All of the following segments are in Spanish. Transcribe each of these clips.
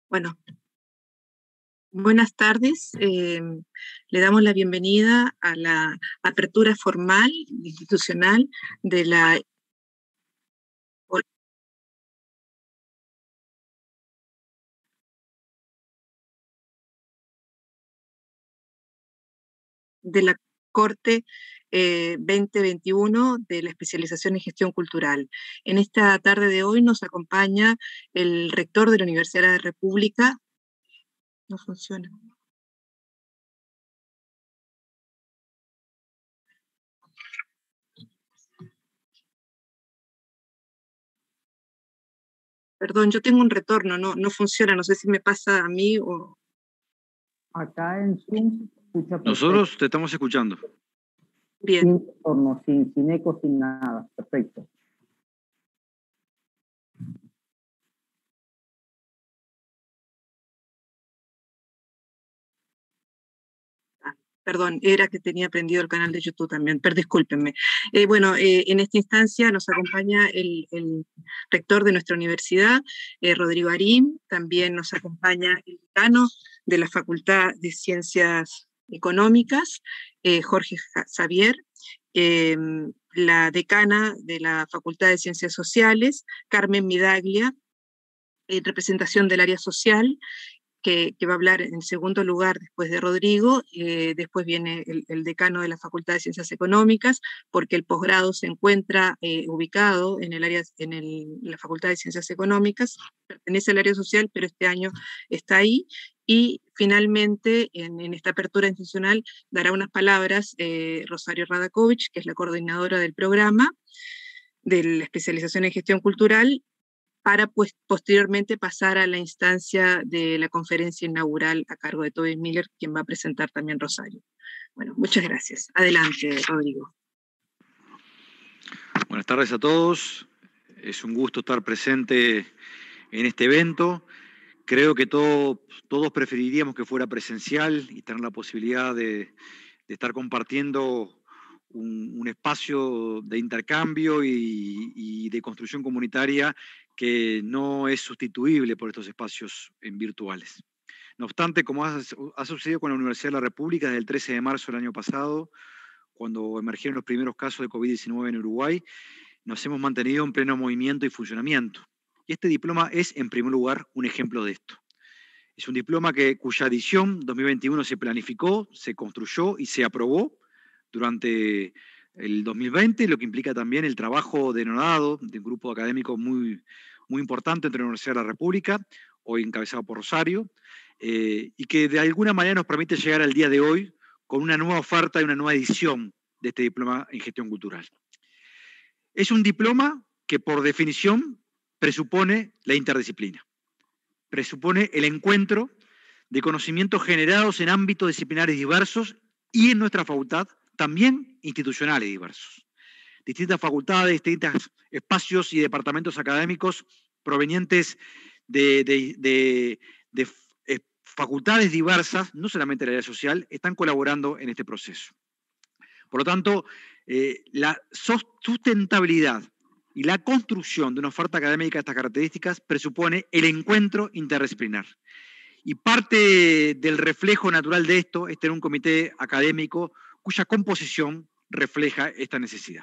Bueno, buenas tardes. Le damos la bienvenida a la apertura formal institucional de la Corte 2021 de la especialización en gestión cultural. En esta tarde de hoy nos acompaña el rector de la Universidad de la República. No funciona. Perdón, yo tengo un retorno, no funciona, no sé si me pasa a mí o... Acá en Zoom se escucha perfecto. Nosotros te estamos escuchando. Bien. Sin retorno, sin eco, sin nada. Perfecto. Perdón, era que tenía prendido el canal de YouTube también, pero discúlpenme. En esta instancia nos acompaña el rector de nuestra universidad, Rodrigo Arim, también nos acompaña el decano de la Facultad de Ciencias Económicas, Jorge Xavier, la decana de la Facultad de Ciencias Sociales, Carmen Midaglia, en representación del área social, que va a hablar en segundo lugar después de Rodrigo. Después viene el decano de la Facultad de Ciencias Económicas, porque el posgrado se encuentra ubicado en la Facultad de Ciencias Económicas, pertenece al área social, pero este año está ahí. Y finalmente, en esta apertura institucional, dará unas palabras Rosario Radakovich, que es la coordinadora del programa de la especialización en gestión cultural, para posteriormente pasar a la instancia de la conferencia inaugural a cargo de Toby Miller, quien va a presentar también Rosario. Bueno, muchas gracias. Adelante, Rodrigo. Buenas tardes a todos. Es un gusto estar presente en este evento. Creo que todos preferiríamos que fuera presencial y tener la posibilidad de estar compartiendo un espacio de intercambio y de construcción comunitaria que no es sustituible por estos espacios virtuales. No obstante, como ha sucedido con la Universidad de la República desde el 13 de marzo del año pasado, cuando emergieron los primeros casos de COVID-19 en Uruguay, nos hemos mantenido en pleno movimiento y funcionamiento. Y este diploma es, en primer lugar, un ejemplo de esto. Es un diploma cuya edición 2021 se planificó, se construyó y se aprobó durante el 2020, lo que implica también el trabajo denodado de un grupo académico muy importante entre la Universidad de la República, hoy encabezado por Rosario, y que de alguna manera nos permite llegar al día de hoy con una nueva oferta y una nueva edición de este diploma en gestión cultural. Es un diploma que por definición presupone la interdisciplina, presupone el encuentro de conocimientos generados en ámbitos disciplinares diversos y en nuestra facultad también institucionales diversos. Distintas facultades, distintos espacios y departamentos académicos provenientes de facultades diversas, no solamente del área social, están colaborando en este proceso. Por lo tanto, la sustentabilidad y la construcción de una oferta académica de estas características presupone el encuentro interdisciplinar. Y parte del reflejo natural de esto es tener un comité académico cuya composición refleja esta necesidad.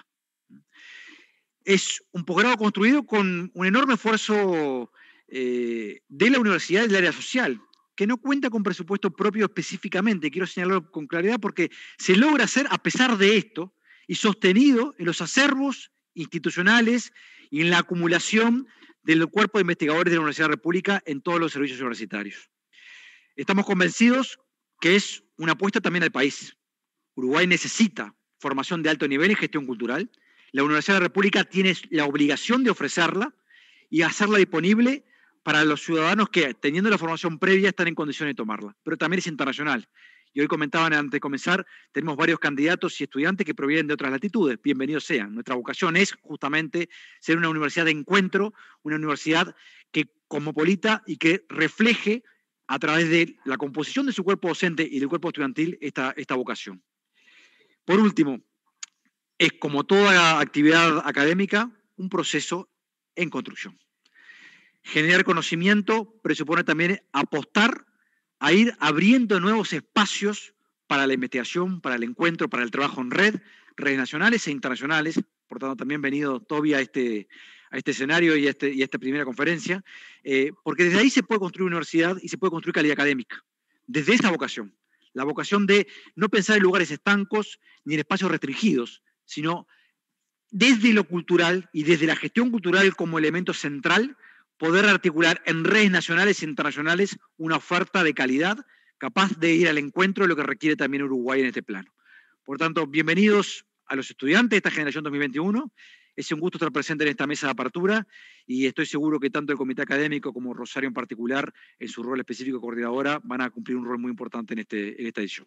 Es un posgrado construido con un enorme esfuerzo de la universidad y del área social, que no cuenta con presupuesto propio específicamente. Quiero señalarlo con claridad porque se logra hacer a pesar de esto y sostenido en los acervos institucionales y en la acumulación del cuerpo de investigadores de la Universidad de la República en todos los servicios universitarios. Estamos convencidos que es una apuesta también al país. Uruguay necesita formación de alto nivel en gestión cultural. La Universidad de la República tiene la obligación de ofrecerla y hacerla disponible para los ciudadanos que, teniendo la formación previa, están en condiciones de tomarla. Pero también es internacional. Y hoy comentaban antes de comenzar, tenemos varios candidatos y estudiantes que provienen de otras latitudes. Bienvenidos sean. Nuestra vocación es justamente ser una universidad de encuentro, una universidad que cosmopolita y que refleje a través de la composición de su cuerpo docente y del cuerpo estudiantil esta vocación. Por último, es como toda actividad académica un proceso en construcción. Generar conocimiento presupone también apostar a ir abriendo nuevos espacios para la investigación, para el encuentro, para el trabajo en red, redes nacionales e internacionales. Por tanto, también bienvenido, Toby, a este escenario y a esta primera conferencia, porque desde ahí se puede construir universidad y se puede construir calidad académica, desde esa vocación, la vocación de no pensar en lugares estancos ni en espacios restringidos, sino desde lo cultural y desde la gestión cultural como elemento central, poder articular en redes nacionales e internacionales una oferta de calidad capaz de ir al encuentro de lo que requiere también Uruguay en este plano. Por tanto, bienvenidos a los estudiantes de esta generación 2021. Es un gusto estar presente en esta mesa de apertura y estoy seguro que tanto el comité académico como Rosario en particular, en su rol específico de coordinadora, van a cumplir un rol muy importante en esta edición.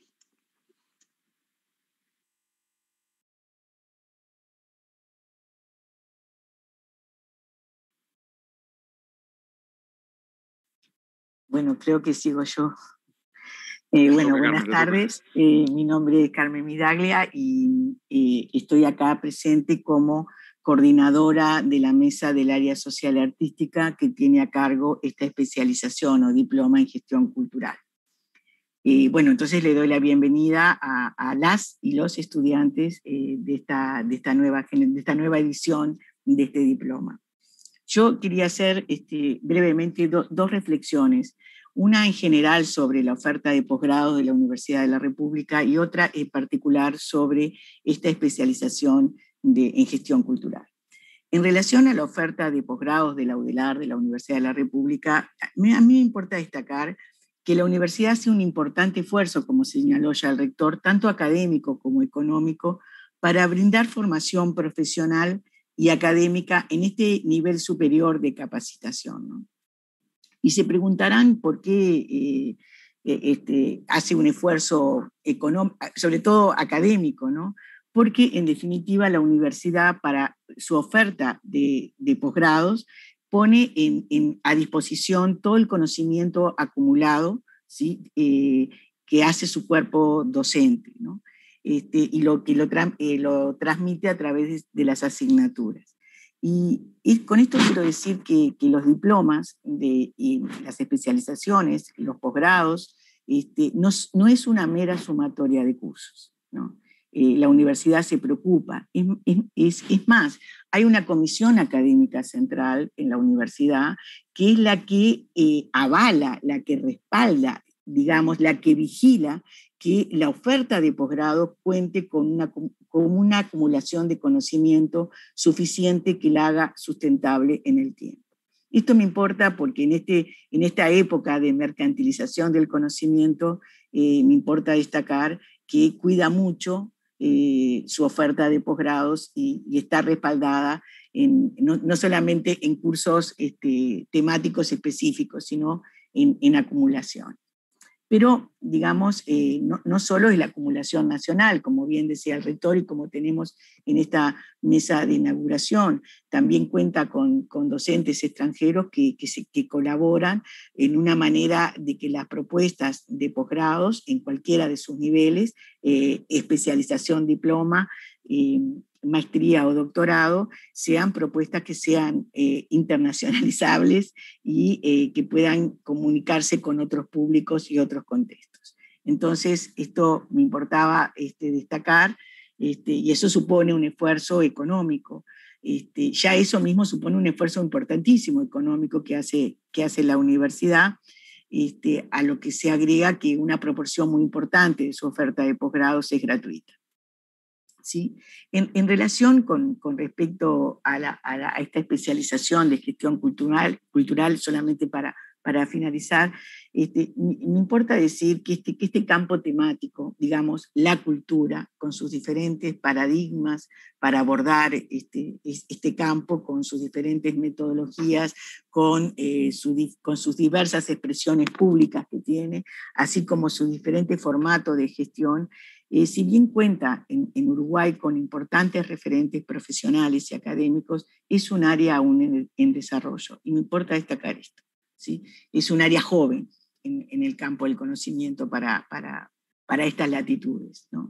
Bueno, creo que sigo yo. Bueno, buenas tardes. Mi nombre es Carmen Midaglia y estoy acá presente como coordinadora de la mesa del área social y artística que tiene a cargo esta especialización o diploma en gestión cultural. Bueno, entonces le doy la bienvenida a las y los estudiantes de esta nueva edición de este diploma. Yo quería hacer brevemente dos reflexiones, una en general sobre la oferta de posgrado de la Universidad de la República y otra en particular sobre esta especialización en gestión cultural. En relación a la oferta de posgrados de la UDELAR, de la Universidad de la República, a mí me importa destacar que la universidad hace un importante esfuerzo, como señaló ya el rector, tanto académico como económico, para brindar formación profesional y académica en este nivel superior de capacitación, ¿no? Y se preguntarán por qué hace un esfuerzo económico, sobre todo académico, ¿no? Porque en definitiva la universidad para su oferta de posgrados pone a disposición todo el conocimiento acumulado, ¿sí? Que hace su cuerpo docente, ¿no? Y lo transmite a través de las asignaturas. Y con esto quiero decir que los diplomas, y las especializaciones, los posgrados, no es una mera sumatoria de cursos, ¿no? La universidad se preocupa. Es más, hay una comisión académica central en la universidad que es la que avala, la que respalda, digamos, la que vigila que la oferta de posgrado cuente con una acumulación de conocimiento suficiente que la haga sustentable en el tiempo. Esto me importa porque en esta época de mercantilización del conocimiento me importa destacar que cuida mucho su oferta de posgrados y está respaldada no solamente en cursos temáticos específicos, sino en acumulación. Pero, digamos, no solo es la acumulación nacional, como bien decía el rector y como tenemos en esta mesa de inauguración, también cuenta con docentes extranjeros que colaboran en una manera de que las propuestas de posgrados en cualquiera de sus niveles, especialización, diploma, maestría o doctorado, sean propuestas que sean internacionalizables y que puedan comunicarse con otros públicos y otros contextos. Entonces, esto me importaba destacar, y eso supone un esfuerzo económico. Ya eso mismo supone un esfuerzo importantísimo económico que hace la universidad, a lo que se agrega que una proporción muy importante de su oferta de posgrados es gratuita. ¿Sí? En relación con respecto a esta especialización de gestión cultural solamente para finalizar, me importa decir que este campo temático, digamos, la cultura, con sus diferentes paradigmas para abordar este campo, con sus diferentes metodologías, con sus diversas expresiones públicas que tiene, así como su diferente formato de gestión, si bien cuenta en Uruguay con importantes referentes profesionales y académicos, es un área aún en desarrollo, y me importa destacar esto, ¿sí? Es un área joven en el campo del conocimiento para estas latitudes, ¿no?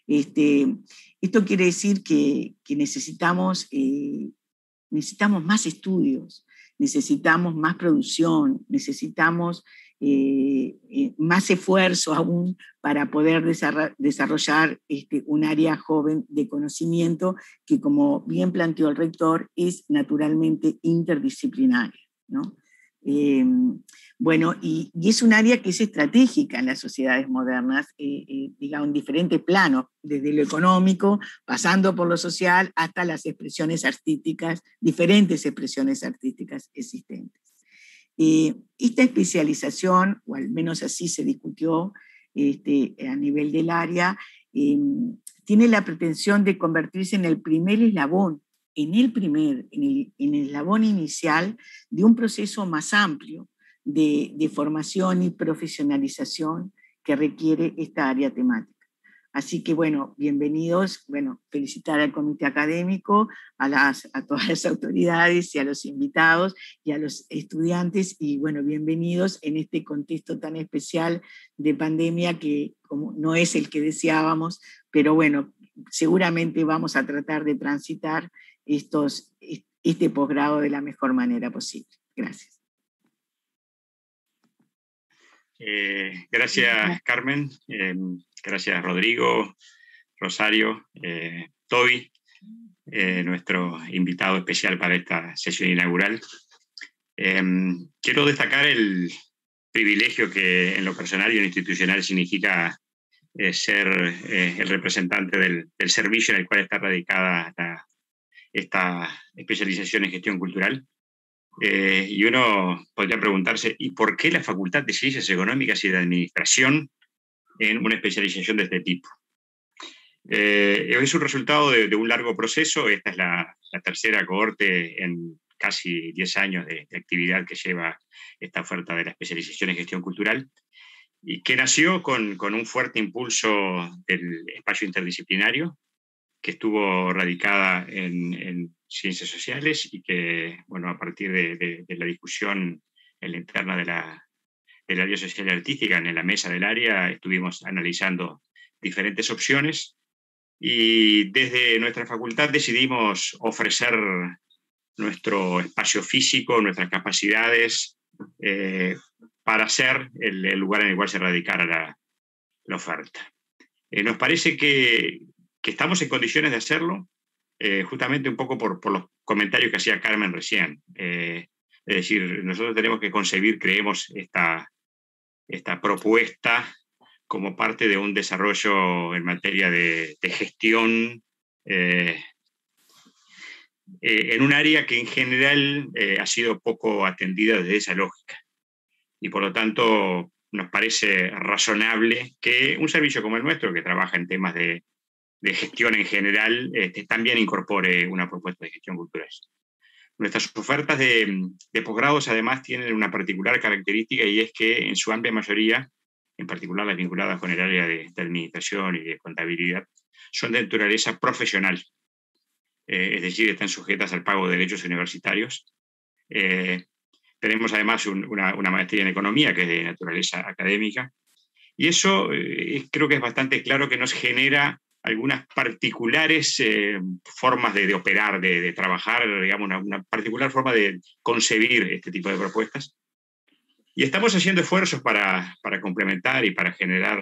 Esto quiere decir que necesitamos más estudios, necesitamos más producción, necesitamos más esfuerzo aún para poder desarrollar un área joven de conocimiento que, como bien planteó el rector, es naturalmente interdisciplinaria, ¿no? Bueno, y es un área que es estratégica en las sociedades modernas, digamos, en diferentes planos, desde lo económico, pasando por lo social, hasta las expresiones artísticas, diferentes expresiones artísticas existentes. Esta especialización, o al menos así se discutió a nivel del área, tiene la pretensión de convertirse en el primer eslabón, en el eslabón inicial de un proceso más amplio de formación y profesionalización que requiere esta área temática. Así que, bueno, bienvenidos, bueno, felicitar al comité académico, a todas las autoridades y a los invitados y a los estudiantes, y bueno, bienvenidos en este contexto tan especial de pandemia que como no es el que deseábamos, pero bueno, seguramente vamos a tratar de transitar este posgrado de la mejor manera posible. Gracias. Gracias, Carmen. Gracias, Rodrigo, Rosario, Toby, nuestro invitado especial para esta sesión inaugural. Quiero destacar el privilegio que en lo personal y en lo institucional significa ser el representante del servicio en el cual está radicada esta especialización en gestión cultural. Y uno podría preguntarse, ¿y por qué la Facultad de Ciencias Económicas y de Administración en una especialización de este tipo? Es un resultado de un largo proceso. Esta es la tercera cohorte en casi 10 años de actividad que lleva esta oferta de la especialización en gestión cultural, y que nació con un fuerte impulso del espacio interdisciplinario, que estuvo radicada en ciencias sociales y que, bueno, a partir de la discusión en la interna del área social y artística, en la mesa del área, estuvimos analizando diferentes opciones y desde nuestra facultad decidimos ofrecer nuestro espacio físico, nuestras capacidades, para ser el lugar en el cual se radicara la oferta. Nos parece que estamos en condiciones de hacerlo, justamente un poco por los comentarios que hacía Carmen recién. Es decir, nosotros tenemos que concebir, creemos, esta propuesta como parte de un desarrollo en materia de gestión en un área que en general ha sido poco atendida desde esa lógica. Y por lo tanto nos parece razonable que un servicio como el nuestro, que trabaja en temas de gestión en general, también incorpore una propuesta de gestión cultural. Nuestras ofertas de posgrados además tienen una particular característica, y es que en su amplia mayoría, en particular las vinculadas con el área de administración y de contabilidad, son de naturaleza profesional, es decir, están sujetas al pago de derechos universitarios. Tenemos además una maestría en economía que es de naturaleza académica, y eso creo que es bastante claro que nos genera algunas particulares formas de operar, de trabajar, digamos, una particular forma de concebir este tipo de propuestas. Y estamos haciendo esfuerzos para complementar y para generar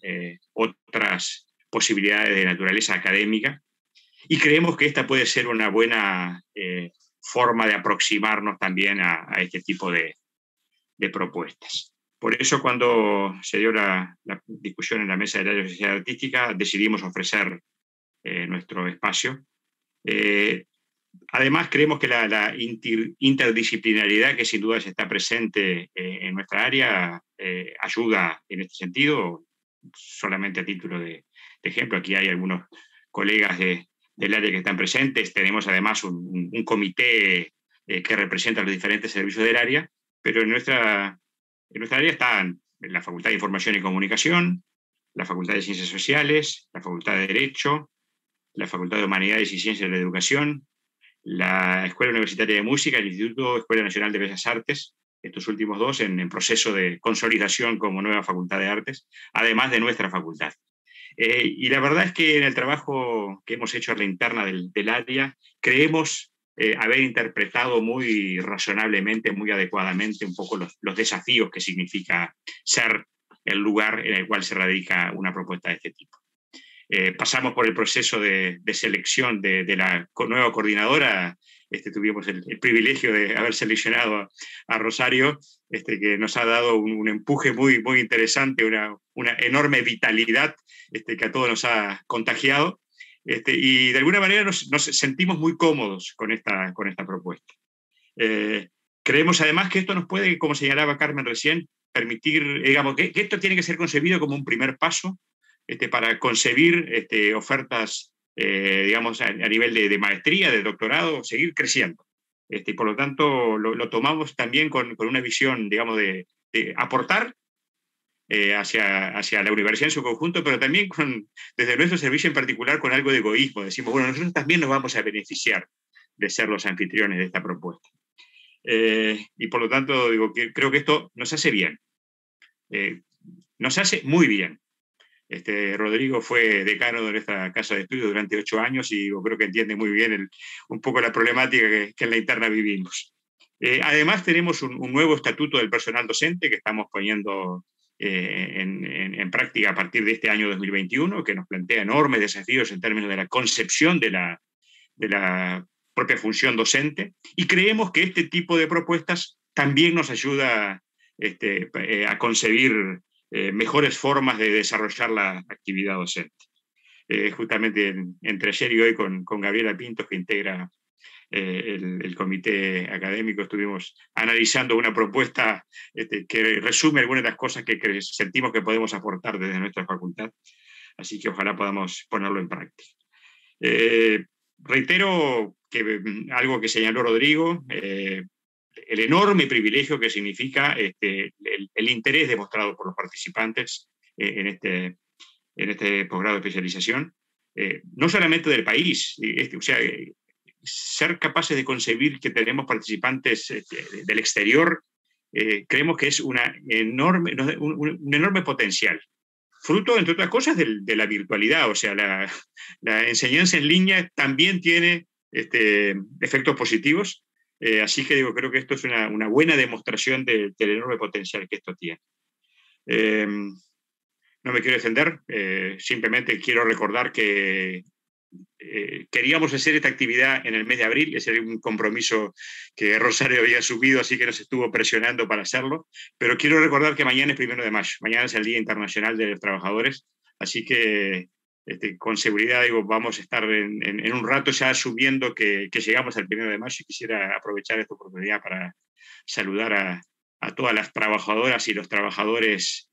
otras posibilidades de naturaleza académica, y creemos que esta puede ser una buena forma de aproximarnos también a este tipo de propuestas. Por eso, cuando se dio la discusión en la mesa del área de sociedad artística, decidimos ofrecer nuestro espacio. Además, creemos que la interdisciplinariedad que sin duda está presente en nuestra área ayuda en este sentido. Solamente a título de ejemplo, aquí hay algunos colegas del área que están presentes. Tenemos además un comité que representa los diferentes servicios del área, pero en nuestra área están la Facultad de Información y Comunicación, la Facultad de Ciencias Sociales, la Facultad de Derecho, la Facultad de Humanidades y Ciencias de la Educación, la Escuela Universitaria de Música, el Instituto Escuela Nacional de Bellas Artes, estos últimos dos en proceso de consolidación como nueva Facultad de Artes, además de nuestra facultad. Y la verdad es que en el trabajo que hemos hecho a la interna del área, creemos haber interpretado muy razonablemente, muy adecuadamente un poco los desafíos que significa ser el lugar en el cual se radica una propuesta de este tipo. Pasamos por el proceso de selección de la nueva coordinadora. Tuvimos el privilegio de haber seleccionado a Rosario, que nos ha dado un empuje muy, muy interesante, una enorme vitalidad que a todos nos ha contagiado. Y de alguna manera nos sentimos muy cómodos con esta propuesta. Creemos además que esto nos puede, como señalaba Carmen recién, permitir, digamos, que esto tiene que ser concebido como un primer paso para concebir ofertas, digamos, a nivel de maestría, de doctorado, seguir creciendo. Por lo tanto, lo tomamos también con una visión, digamos, de aportar hacia la universidad en su conjunto, pero también desde nuestro servicio en particular con algo de egoísmo. Decimos, bueno, nosotros también nos vamos a beneficiar de ser los anfitriones de esta propuesta. Y por lo tanto, digo, creo que esto nos hace bien. Nos hace muy bien. Rodrigo fue decano de nuestra casa de estudios durante 8 años y creo que entiende muy bien un poco la problemática que en la interna vivimos. Además, tenemos un nuevo estatuto del personal docente que estamos poniendo en práctica a partir de este año 2021, que nos plantea enormes desafíos en términos de la concepción de la propia función docente, y creemos que este tipo de propuestas también nos ayuda a concebir mejores formas de desarrollar la actividad docente. Justamente entre ayer y hoy con Gabriela Pintos, que integra el comité académico, estuvimos analizando una propuesta que resume algunas de las cosas que sentimos que podemos aportar desde nuestra facultad, así que ojalá podamos ponerlo en práctica. Reitero que algo que señaló Rodrigo, el enorme privilegio que significa el interés demostrado por los participantes en este posgrado de especialización, no solamente del país, o sea, ser capaces de concebir que tenemos participantes del exterior, creemos que es un enorme potencial, fruto, entre otras cosas, de la virtualidad. O sea, la enseñanza en línea también tiene efectos positivos. Así que creo que esto es una buena demostración del enorme potencial que esto tiene. No me quiero extender, simplemente quiero recordar que queríamos hacer esta actividad en el mes de abril. Ese era un compromiso que Rosario había asumido, así que nos estuvo presionando para hacerlo, pero quiero recordar que mañana es 1 de mayo, mañana es el Día Internacional de los Trabajadores, así que con seguridad vamos a estar en un rato ya asumiendo que llegamos al 1 de mayo, y quisiera aprovechar esta oportunidad para saludar a todas las trabajadoras y los trabajadores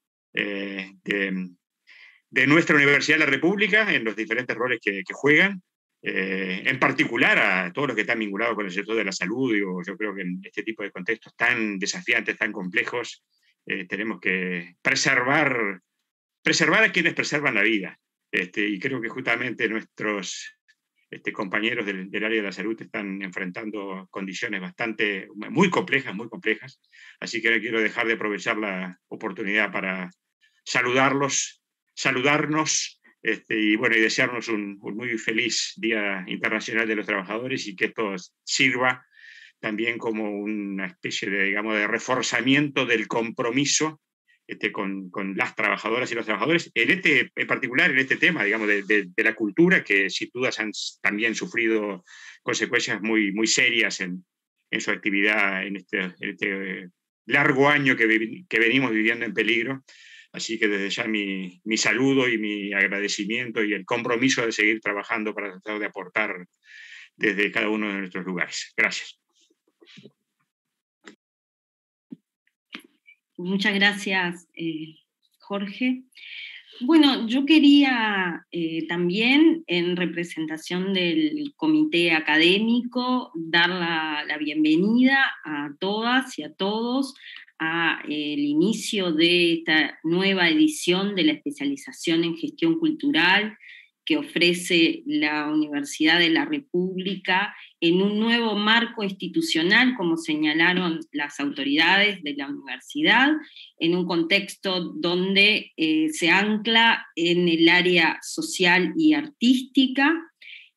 de nuestra Universidad de la República en los diferentes roles que juegan, en particular a todos los que están vinculados con el sector de la salud. Yo creo que en este tipo de contextos tan desafiantes, tan complejos, tenemos que preservar a quienes preservan la vida. Y creo que justamente nuestros compañeros del área de la salud están enfrentando condiciones muy complejas, así que no quiero dejar de aprovechar la oportunidad para saludarnos, y desearnos un muy feliz Día Internacional de los Trabajadores, y que esto sirva también como una especie de reforzamiento del compromiso con las trabajadoras y los trabajadores, en particular en este tema, de la cultura, que sin dudas han también sufrido consecuencias muy, muy serias en su actividad en este largo año que venimos viviendo en peligro. Así que desde ya mi saludo y mi agradecimiento y el compromiso de seguir trabajando para tratar de aportar desde cada uno de nuestros lugares. Gracias. Muchas gracias, Jorge. Bueno, yo quería también, en representación del comité académico, dar la bienvenida a todas y a todos a el inicio de esta nueva edición de la especialización en gestión cultural que ofrece la Universidad de la República en un nuevo marco institucional, como señalaron las autoridades de la universidad, en un contexto donde se ancla en el área social y artística,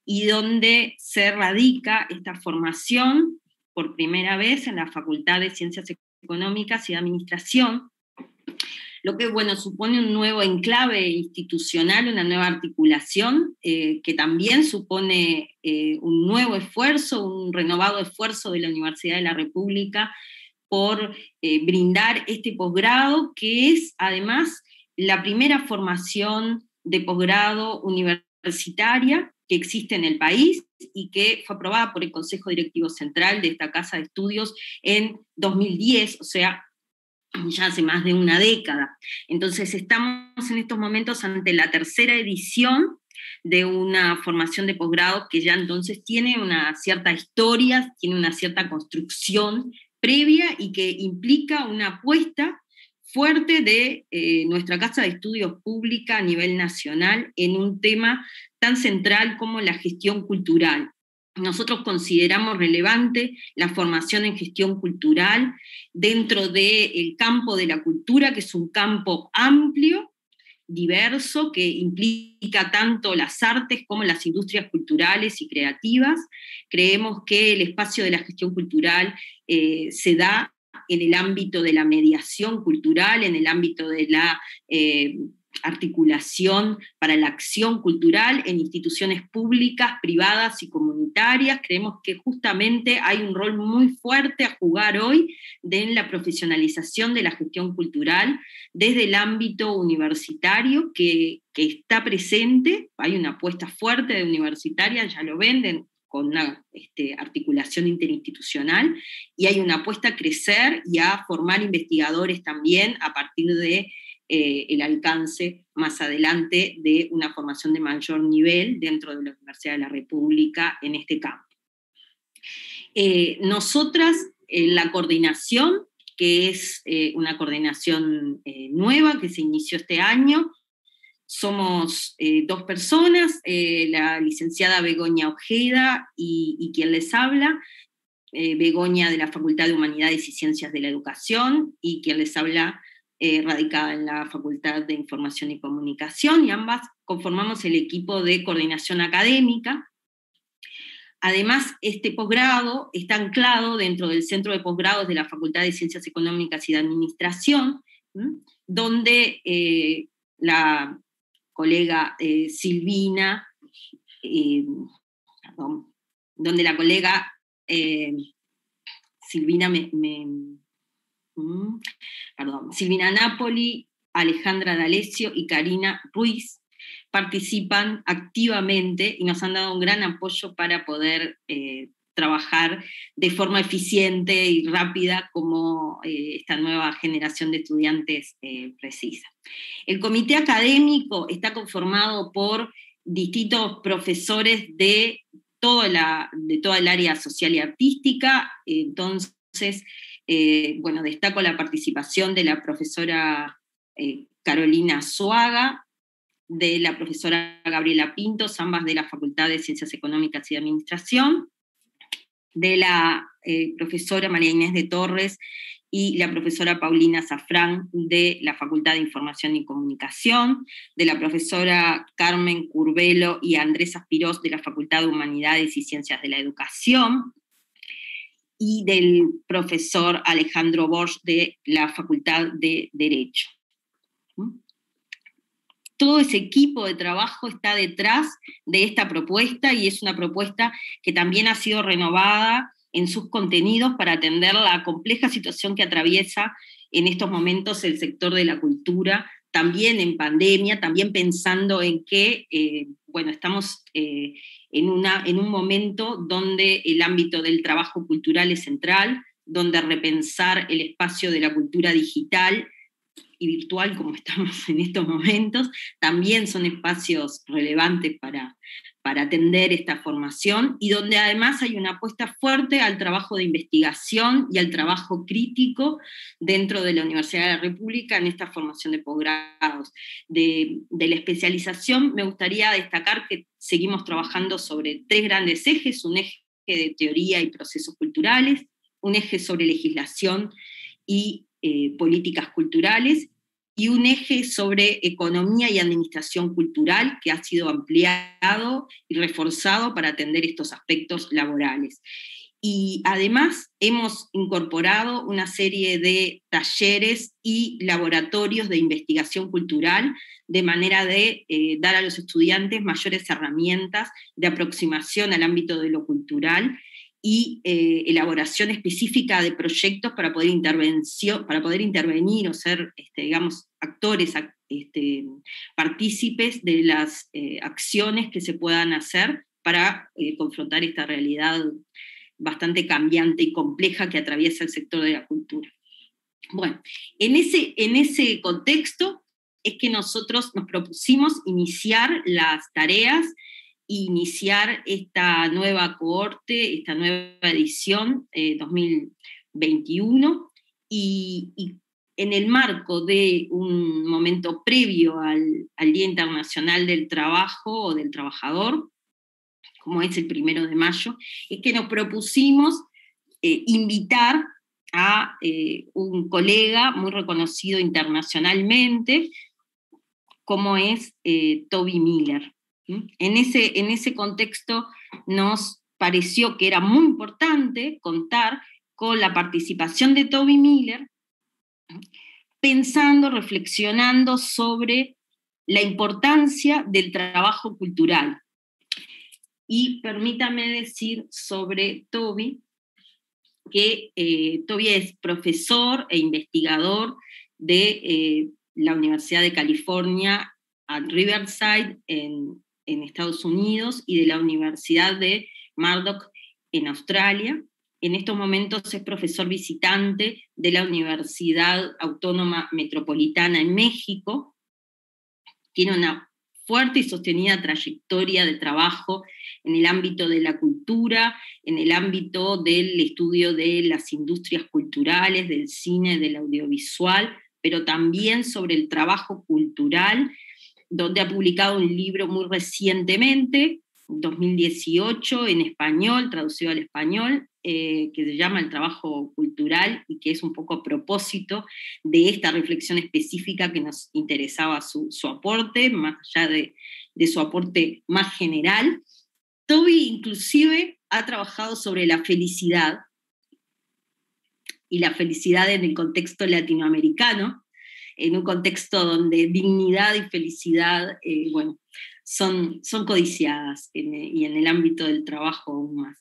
y donde se radica esta formación por primera vez en la Facultad de Ciencias Económicas y de Administración, lo que, bueno, supone un nuevo enclave institucional, una nueva articulación, que también supone un nuevo esfuerzo, un renovado esfuerzo de la Universidad de la República por brindar este posgrado, que es además la primera formación de posgrado universitaria que existe en el país y que fue aprobada por el Consejo Directivo Central de esta Casa de Estudios en 2010, o sea, ya hace más de una década. Entonces estamos en estos momentos ante la tercera edición de una formación de posgrado que ya entonces tiene una cierta historia, tiene una cierta construcción previa y que implica una apuesta fuerte de nuestra Casa de Estudios Pública a nivel nacional en un tema tan central como la gestión cultural. Nosotros consideramos relevante la formación en gestión cultural dentro del campo de la cultura, que es un campo amplio, diverso, que implica tanto las artes como las industrias culturales y creativas. Creemos que el espacio de la gestión cultural se da en el ámbito de la mediación cultural, en el ámbito de la articulación para la acción cultural en instituciones públicas, privadas y comunitarias. Creemos que justamente hay un rol muy fuerte a jugar hoy en la profesionalización de la gestión cultural desde el ámbito universitario que está presente. Hay una apuesta fuerte de universitaria, ya lo ven, con una articulación interinstitucional, y hay una apuesta a crecer y a formar investigadores también a partir de el alcance más adelante de una formación de mayor nivel dentro de la Universidad de la República en este campo. Nosotras, la coordinación, que es una coordinación nueva que se inició este año, somos 2 personas, la licenciada Begoña Ojeda y quien les habla, Begoña de la Facultad de Humanidades y Ciencias de la Educación, y quien les habla radicada en la Facultad de Información y Comunicación, y ambas conformamos el equipo de coordinación académica. Además, este posgrado está anclado dentro del Centro de Posgrados de la Facultad de Ciencias Económicas y de Administración, donde la colega Silvina, donde la colega Silvina Silvina Napoli, Alejandra D'Alessio y Karina Ruiz participan activamente y nos han dado un gran apoyo para poder trabajar de forma eficiente y rápida como esta nueva generación de estudiantes precisa. El comité académico está conformado por distintos profesores de toda el área social y artística. Entonces, bueno, destaco la participación de la profesora Carolina Suaga, de la profesora Gabriela Pintos, ambas de la Facultad de Ciencias Económicas y de Administración, de la profesora María Inés de Torres y la profesora Paulina Zafrán de la Facultad de Información y Comunicación, de la profesora Carmen Curbelo y Andrés Aspirós de la Facultad de Humanidades y Ciencias de la Educación, y del profesor Alejandro Bosch de la Facultad de Derecho. Todo ese equipo de trabajo está detrás de esta propuesta, y es una propuesta que también ha sido renovada en sus contenidos para atender la compleja situación que atraviesa en estos momentos el sector de la cultura, también en pandemia, también pensando en que, bueno, estamos en un momento donde el ámbito del trabajo cultural es central, donde repensar el espacio de la cultura digital y virtual, como estamos en estos momentos, también son espacios relevantes para atender esta formación, y donde además hay una apuesta fuerte al trabajo de investigación y al trabajo crítico dentro de la Universidad de la República en esta formación de posgrados. De la especialización me gustaría destacar que seguimos trabajando sobre 3 grandes ejes: un eje de teoría y procesos culturales, un eje sobre legislación y políticas culturales, y un eje sobre economía y administración cultural que ha sido ampliado y reforzado para atender estos aspectos laborales. Y además hemos incorporado una serie de talleres y laboratorios de investigación cultural de manera de dar a los estudiantes mayores herramientas de aproximación al ámbito de lo cultural y elaboración específica de proyectos para poder intervenir o ser, digamos, actores, partícipes de las acciones que se puedan hacer para confrontar esta realidad bastante cambiante y compleja que atraviesa el sector de la cultura. Bueno, en ese contexto es que nosotros nos propusimos iniciar las tareas, iniciar esta nueva cohorte, esta nueva edición 2021, y en el marco de un momento previo al Día Internacional del Trabajo o del Trabajador, como es el 1 de mayo, es que nos propusimos invitar a un colega muy reconocido internacionalmente, como es Toby Miller. En ese contexto nos pareció que era muy importante contar con la participación de Toby Miller, pensando, reflexionando sobre la importancia del trabajo cultural. Y permítame decir sobre Toby, que Toby es profesor e investigador de la Universidad de California at Riverside en Estados Unidos y de la Universidad de Murdoch en Australia. En estos momentos es profesor visitante de la Universidad Autónoma Metropolitana en México. Tiene una fuerte y sostenida trayectoria de trabajo en el ámbito de la cultura, en el ámbito del estudio de las industrias culturales, del cine, del audiovisual, pero también sobre el trabajo cultural, donde ha publicado un libro muy recientemente, 2018, en español, traducido al español, que se llama El trabajo cultural, y que es un poco a propósito de esta reflexión específica que nos interesaba su aporte, más allá de su aporte más general. Toby inclusive ha trabajado sobre la felicidad, y la felicidad en el contexto latinoamericano, en un contexto donde dignidad y felicidad, bueno, son codiciadas, y en el ámbito del trabajo aún más.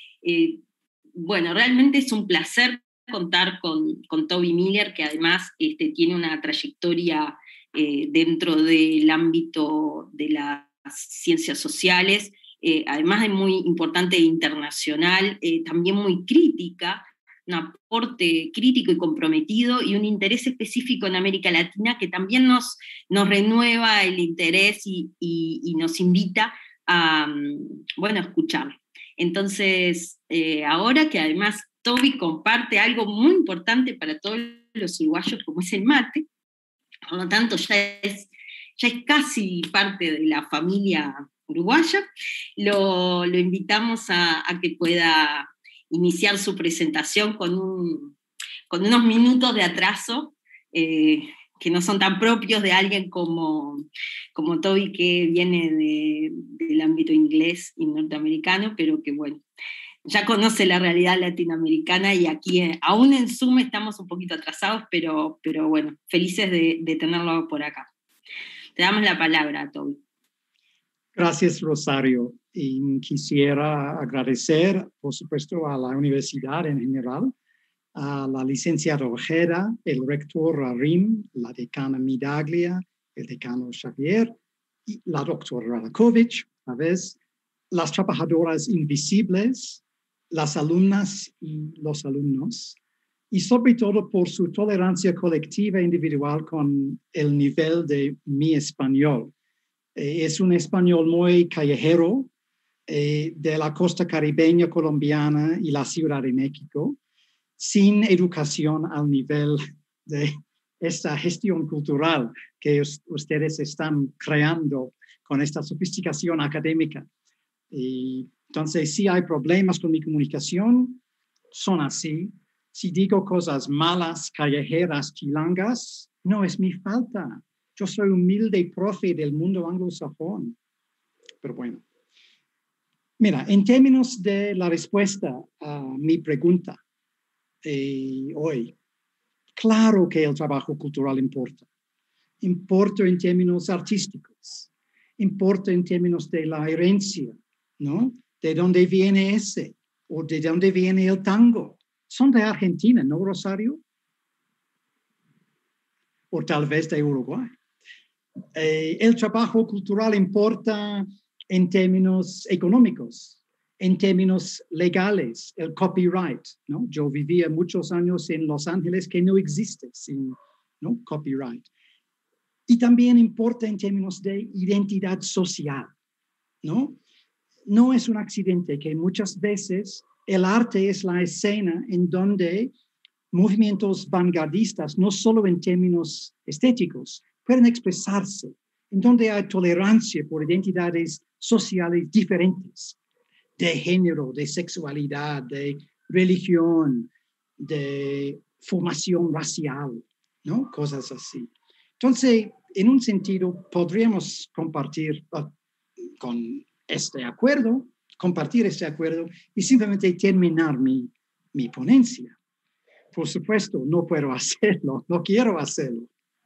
Bueno, realmente es un placer contar con Toby Miller, que además tiene una trayectoria dentro del ámbito de las ciencias sociales, además de muy importante e internacional, también muy crítica, un aporte crítico y comprometido, y un interés específico en América Latina que también nos renueva el interés y nos invita a escucharlo. Entonces, ahora que además Toby comparte algo muy importante para todos los uruguayos, como es el mate, por lo tanto ya es casi parte de la familia uruguaya, lo invitamos a que pueda iniciar su presentación con unos minutos de atraso, que no son tan propios de alguien como Toby, que viene del ámbito inglés y norteamericano, pero que bueno, ya conoce la realidad latinoamericana, y aquí aún en Zoom estamos un poquito atrasados, pero bueno, felices de tenerlo por acá. Te damos la palabra, Toby. Gracias, Rosario. Y quisiera agradecer, por supuesto, a la universidad en general, a la licenciada Ojeda, el rector Arim, la decana Midaglia, el decano Xavier, y la doctora Radakovich, a veces, las trabajadoras invisibles, las alumnas y los alumnos, y sobre todo por su tolerancia colectiva e individual con el nivel de mi español. Es un español muy callejero, de la costa caribeña colombiana y la Ciudad de México, sin educación al nivel de esta gestión cultural que ustedes están creando con esta sofisticación académica. Y entonces, si hay problemas con mi comunicación, son así. Si digo cosas malas, callejeras, chilangas, No es mi falta. Yo soy humilde profe del mundo anglosajón. Pero bueno. Mira, en términos de la respuesta a mi pregunta hoy, claro que el trabajo cultural importa. Importa en términos artísticos. Importa en términos de la herencia, ¿no? ¿De dónde viene ese? ¿O de dónde viene el tango? Son de Argentina, ¿no, Rosario? O tal vez de Uruguay. El trabajo cultural importa en términos económicos, en términos legales, el copyright, ¿no? Yo vivía muchos años en Los Ángeles que no existe sin, ¿no? Copyright. Y también importa en términos de identidad social, ¿no? No es un accidente que muchas veces el arte es la escena en donde movimientos vanguardistas, no solo en términos estéticos, pueden expresarse, en donde hay tolerancia por identidades sociales diferentes, de género, de sexualidad, de religión, de formación racial, ¿no? Cosas así. Entonces, en un sentido, podríamos compartir con este acuerdo, compartir este acuerdo y simplemente terminar mi ponencia. Por supuesto, no puedo hacerlo, no quiero hacerlo.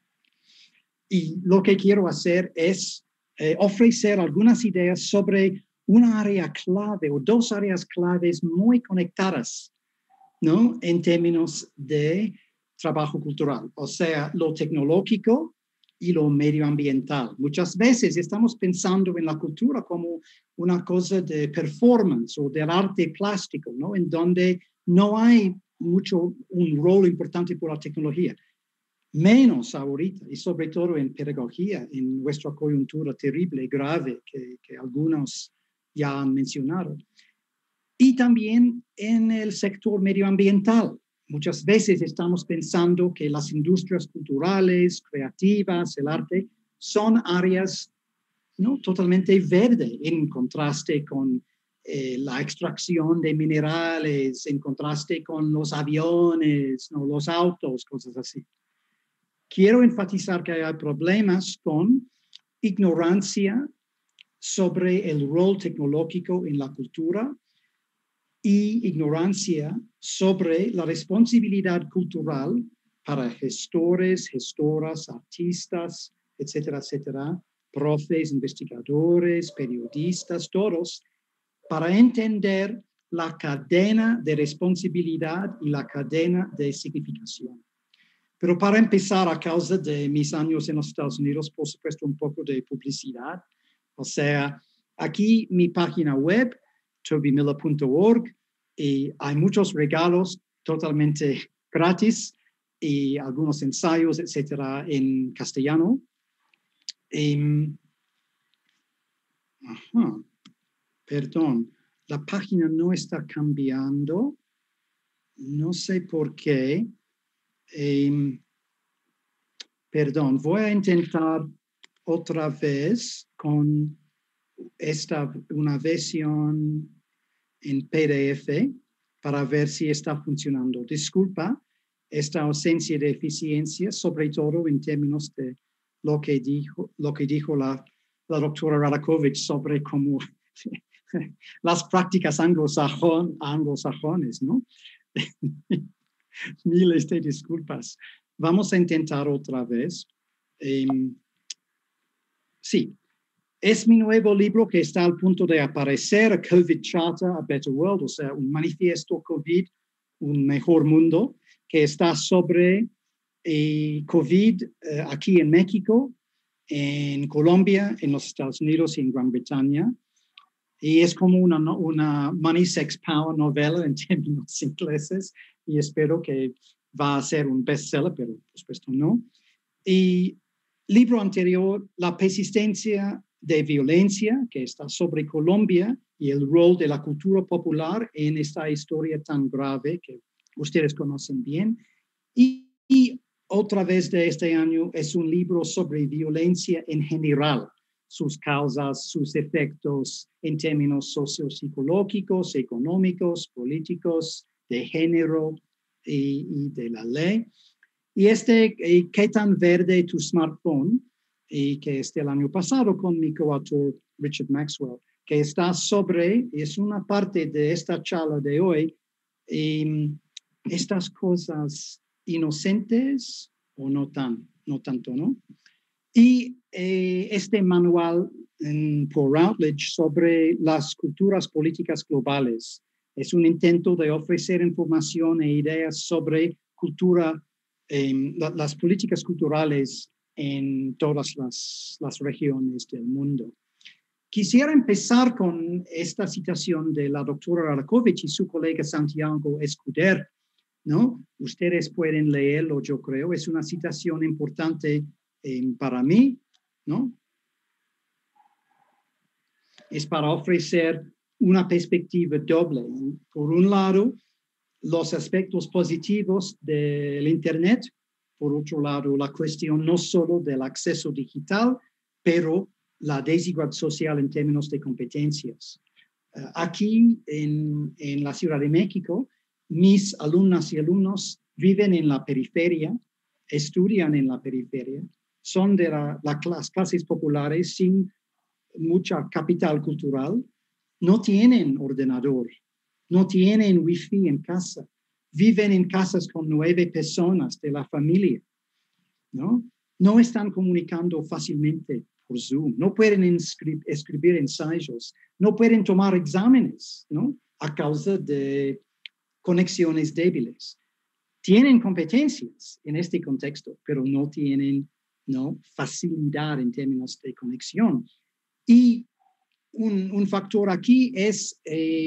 Y lo que quiero hacer es ofrecer algunas ideas sobre una área clave o dos áreas claves muy conectadas, ¿no? En términos de trabajo cultural, o sea, lo tecnológico y lo medioambiental. Muchas veces estamos pensando en la cultura como una cosa de performance o del arte plástico, ¿no? En donde no hay un rol importante por la tecnología. Menos ahorita, y sobre todo en pedagogía, en nuestra coyuntura terrible y grave que algunos ya han mencionado. Y también en el sector medioambiental. Muchas veces estamos pensando que las industrias culturales, creativas, el arte, son áreas, ¿no? Totalmente verdes, en contraste con la extracción de minerales, en contraste con los aviones, ¿no? Los autos, cosas así. Quiero enfatizar que hay problemas con ignorancia sobre el rol tecnológico en la cultura y ignorancia sobre la responsabilidad cultural para gestores, gestoras, artistas, etcétera, etcétera, profes, investigadores, periodistas, todos, para entender la cadena de responsabilidad y la cadena de significación. Pero para empezar, a causa de mis años en los Estados Unidos, por supuesto, un poco de publicidad. O sea, aquí mi página web, tobymiller.org, y hay muchos regalos totalmente gratis y algunos ensayos, etcétera, en castellano. Perdón, la página no está cambiando. No sé por qué. Perdón, voy a intentar otra vez con una versión en PDF para ver si está funcionando. Disculpa esta ausencia de eficiencia, sobre todo en términos de lo que dijo la doctora Radakovich sobre cómo las prácticas anglosajones, ¿no? Miles de disculpas. Vamos a intentar otra vez. Sí, es mi nuevo libro que está al punto de aparecer, A COVID Charter, A Better World, o sea, un manifiesto COVID, un mejor mundo, que está sobre COVID aquí en México, en Colombia, en los Estados Unidos y en Gran Bretaña. Y es como una Money, Sex, Power novela en términos ingleses, y espero que va a ser un bestseller, pero por supuesto no. Y libro anterior, La persistencia de violencia, que está sobre Colombia y el rol de la cultura popular en esta historia tan grave que ustedes conocen bien. Y otra vez de este año es un libro sobre violencia en general, sus causas, sus efectos en términos sociopsicológicos, económicos, políticos, de género y de la ley. Y ¿qué tan verde tu smartphone? Y que es del año pasado con mi coautor Richard Maxwell, que está es una parte de esta charla de hoy, estas cosas inocentes o no tanto, ¿no? Y este manual por Routledge sobre las culturas políticas globales es un intento de ofrecer información e ideas sobre las políticas culturales en todas las regiones del mundo. Quisiera empezar con esta citación de la doctora Radakovich y su colega Santiago Escuder, ¿no? Ustedes pueden leerlo, yo creo. Es una citación importante para mí, ¿no? Es para ofrecer una perspectiva doble. Por un lado, los aspectos positivos del Internet. Por otro lado, la cuestión no solo del acceso digital, pero la desigualdad social en términos de competencias. Aquí en la Ciudad de México, mis alumnas y alumnos viven en la periferia, estudian en la periferia, son de las clases populares sin mucha capital cultural, no tienen ordenador, no tienen wifi en casa, viven en casas con 9 personas de la familia, ¿no? No están comunicando fácilmente por Zoom, no pueden escribir ensayos, no pueden tomar exámenes, ¿no? A causa de conexiones débiles. Tienen competencias en este contexto, pero no tienen, ¿no?, facilidad en términos de conexión. Y un factor aquí es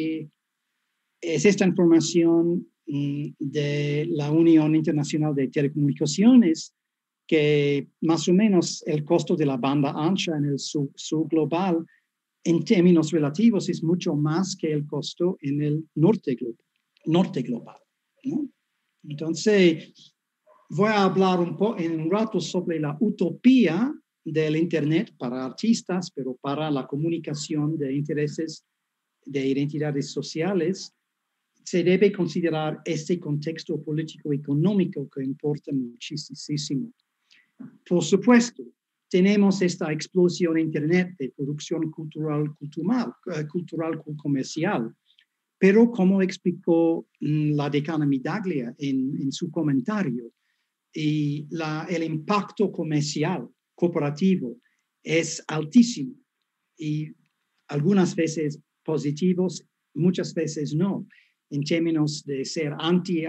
esta información de la Unión Internacional de Telecomunicaciones, que más o menos el costo de la banda ancha en el sur global, en términos relativos, es mucho más que el costo en el norte global, ¿no? Entonces, voy a hablar en un rato sobre la utopía del Internet para artistas, pero para la comunicación de intereses de identidades sociales, se debe considerar este contexto político-económico que importa muchísimo. Por supuesto, tenemos esta explosión de Internet de producción cultural comercial, pero como explicó la decana Midaglia en su comentario, el impacto comercial cooperativo es altísimo y algunas veces positivos, muchas veces no, en términos de ser anti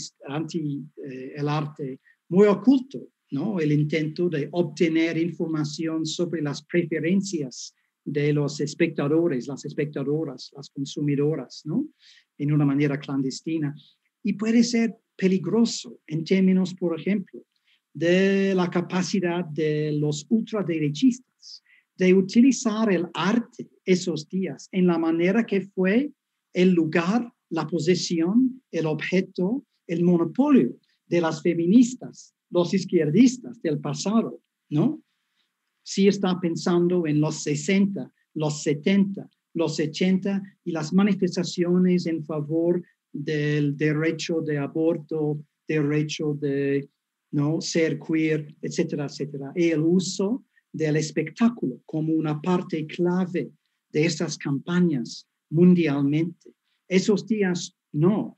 el arte muy oculto, ¿no? El intento de obtener información sobre las preferencias de los espectadores, las espectadoras, las consumidoras, ¿no? En una manera clandestina. Y puede ser peligroso en términos, por ejemplo, de la capacidad de los ultraderechistas de utilizar el arte esos días en la manera que fue el lugar, la posesión, el objeto, el monopolio de las feministas, los izquierdistas del pasado, ¿no? Sí está pensando en los 60, los 70, los 80 y las manifestaciones en favor del derecho de aborto, derecho de no ser queer, etcétera, etcétera. Y el uso del espectáculo como una parte clave de estas campañas mundialmente. Esos días no,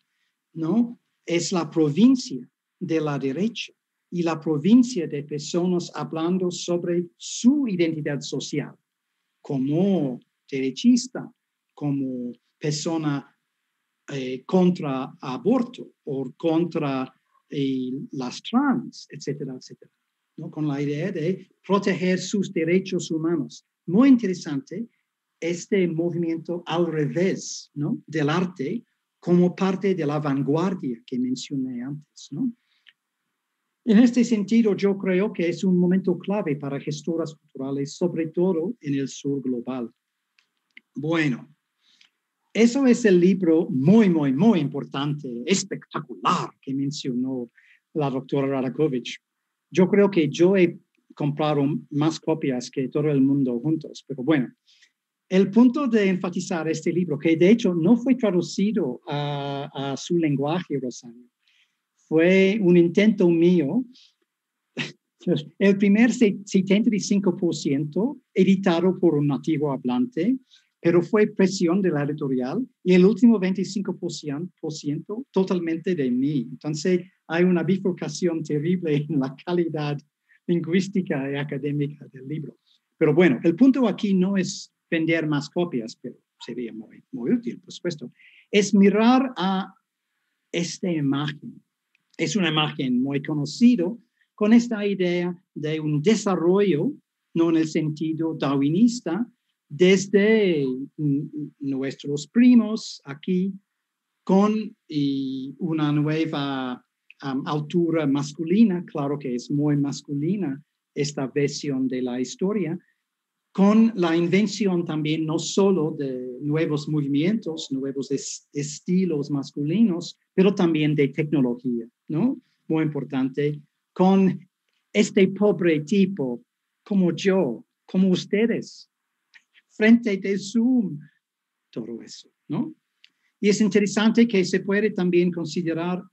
es la provincia de la derecha y la provincia de personas hablando sobre su identidad social como derechista, como persona contra aborto o contra las trans, etcétera, etcétera, ¿no? Con la idea de proteger sus derechos humanos. Muy interesante este movimiento al revés, ¿no?, del arte como parte de la vanguardia que mencioné antes, ¿no? En este sentido, yo creo que es un momento clave para gestoras culturales, sobre todo en el sur global. Bueno, eso es el libro muy, muy, muy importante, espectacular, que mencionó la doctora Radakovich. Yo creo que yo he comprado más copias que todo el mundo juntos, pero bueno. El punto de enfatizar este libro, que de hecho no fue traducido a su lenguaje, Rosario, fue un intento mío. El primer 75% editado por un nativo hablante, pero fue presión de la editorial, y el último 25% totalmente de mí. Entonces hay una bifurcación terrible en la calidad lingüística y académica del libro. Pero bueno, el punto aquí no es vender más copias, pero sería muy, muy útil, por supuesto. Es mirar a esta imagen. Es una imagen muy conocida, con esta idea de un desarrollo, no en el sentido darwinista, desde nuestros primos aquí, con una nueva altura masculina, claro que es muy masculina esta versión de la historia, con la invención también no solo de nuevos movimientos, nuevos estilos masculinos, pero también de tecnología, ¿no? Muy importante, con este pobre tipo como yo, como ustedes, frente de Zoom, todo eso, ¿no? Y es interesante que se puede también considerar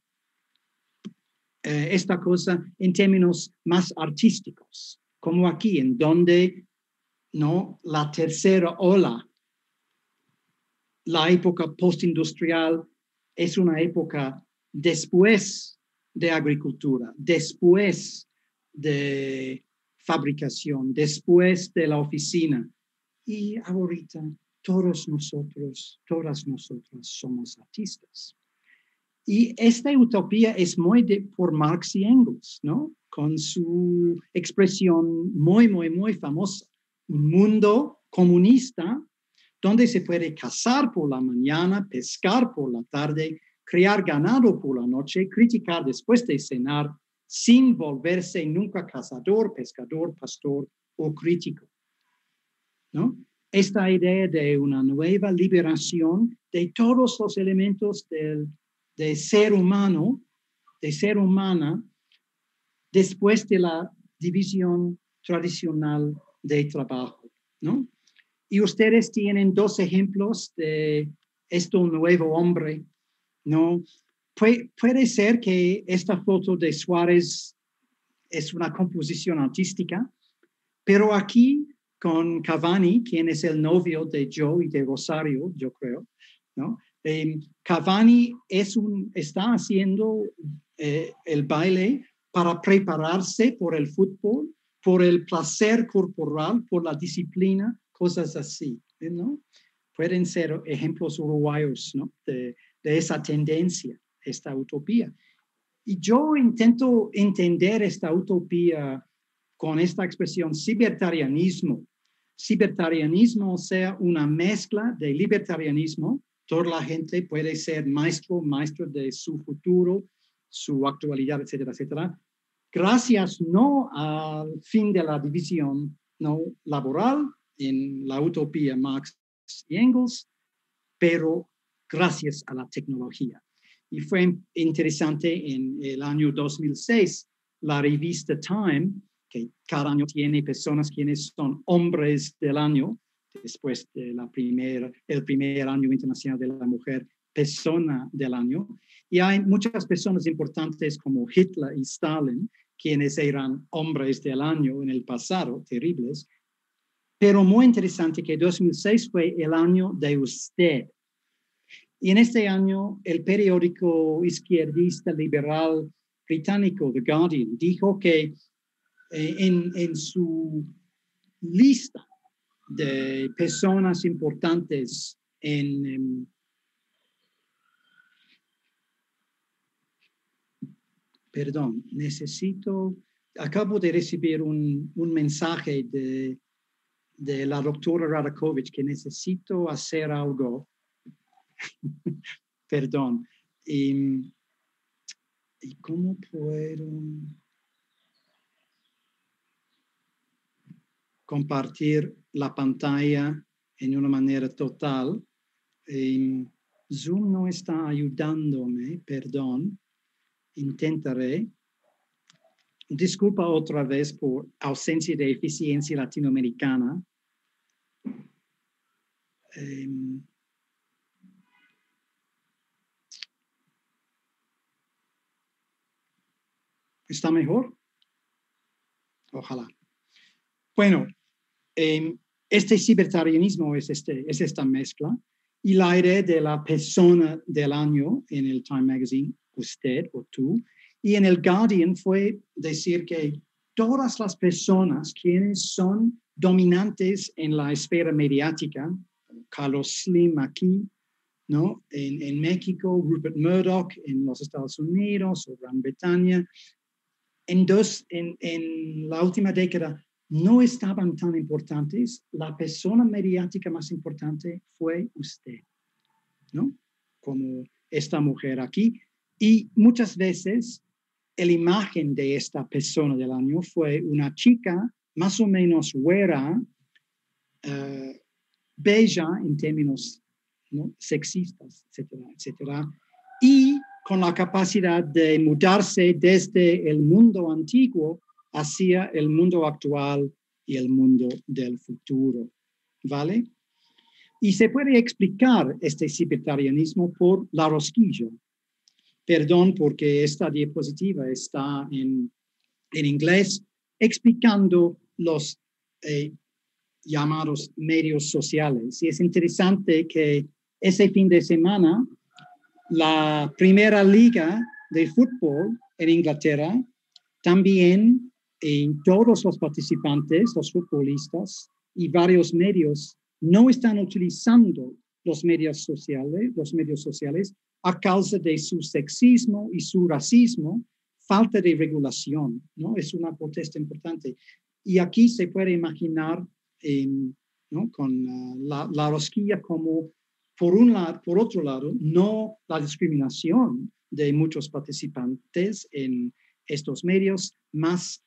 esta cosa en términos más artísticos, como aquí, en donde, ¿no?, la tercera ola, la época postindustrial, es una época después de agricultura, después de fabricación, después de la oficina. Y ahorita todos nosotros, todas nosotras somos artistas. Y esta utopía es muy por Marx y Engels, ¿no? Con su expresión muy, muy, muy famosa. Un mundo comunista donde se puede cazar por la mañana, pescar por la tarde, criar ganado por la noche, criticar después de cenar, sin volverse nunca cazador, pescador, pastor o crítico, ¿no? Esta idea de una nueva liberación de todos los elementos de ser humano, de ser humana, después de la división tradicional de trabajo, ¿no? Y ustedes tienen dos ejemplos de este nuevo hombre, ¿no? Puede ser que esta foto de Suárez es una composición artística, pero aquí con Cavani, quien es el novio de Joe y de Rosario, yo creo, ¿no? Cavani está haciendo el baile para prepararse por el fútbol, por el placer corporal, por la disciplina, cosas así, ¿no? Pueden ser ejemplos uruguayos, ¿no?, de esa tendencia, esta utopía. Y yo intento entender esta utopía con esta expresión libertarianismo. Libertarianismo, o sea, una mezcla de libertarianismo. Toda la gente puede ser maestro de su futuro, su actualidad, etcétera, etcétera. Gracias no al fin de la división no laboral en la utopía Marx y Engels, pero gracias a la tecnología. Y fue interesante en el año 2006, la revista Time, que cada año tiene personas quienes son hombres del año, después de el primer año internacional de la mujer, persona del año. Y hay muchas personas importantes como Hitler y Stalin, quienes eran hombres del año en el pasado, terribles. Pero muy interesante que 2006 fue el año de usted. Y en este año, el periódico izquierdista liberal británico, The Guardian, dijo que en su lista de personas importantes acabo de recibir un mensaje de la doctora Radakovich que necesito hacer algo. Perdón. ¿Y cómo puedo compartir la pantalla en una manera total? Zoom no está ayudándome, perdón. Intentaré. Disculpa otra vez por ausencia de eficiencia latinoamericana. ¿Está mejor? Ojalá. Bueno, este cibertarianismo es esta mezcla, y la idea de la persona del año en el Time Magazine, usted o tú, y en el Guardian fue decir que todas las personas quienes son dominantes en la esfera mediática, Carlos Slim aquí, ¿no? En México, Rupert Murdoch en los Estados Unidos o Gran Bretaña, en la última década no estaban tan importantes. La persona mediática más importante fue usted, ¿no? Como esta mujer aquí. Y muchas veces la imagen de esta persona del año fue una chica más o menos güera, bella en términos, ¿no?, sexistas, etcétera, etcétera. Y con la capacidad de mudarse desde el mundo antiguo hacia el mundo actual y el mundo del futuro, ¿vale? Y se puede explicar este cibertarianismo por la rosquilla. Perdón porque esta diapositiva está en inglés, explicando los llamados medios sociales. Y es interesante que ese fin de semana la primera liga de fútbol en Inglaterra también, todos los participantes, los futbolistas y varios medios no están utilizando los medios sociales a causa de su sexismo y su racismo, falta de regulación, ¿no? Es una protesta importante. Y aquí se puede imaginar, ¿no?, con la rosquilla como, por otro lado, no la discriminación de muchos participantes en estos medios, más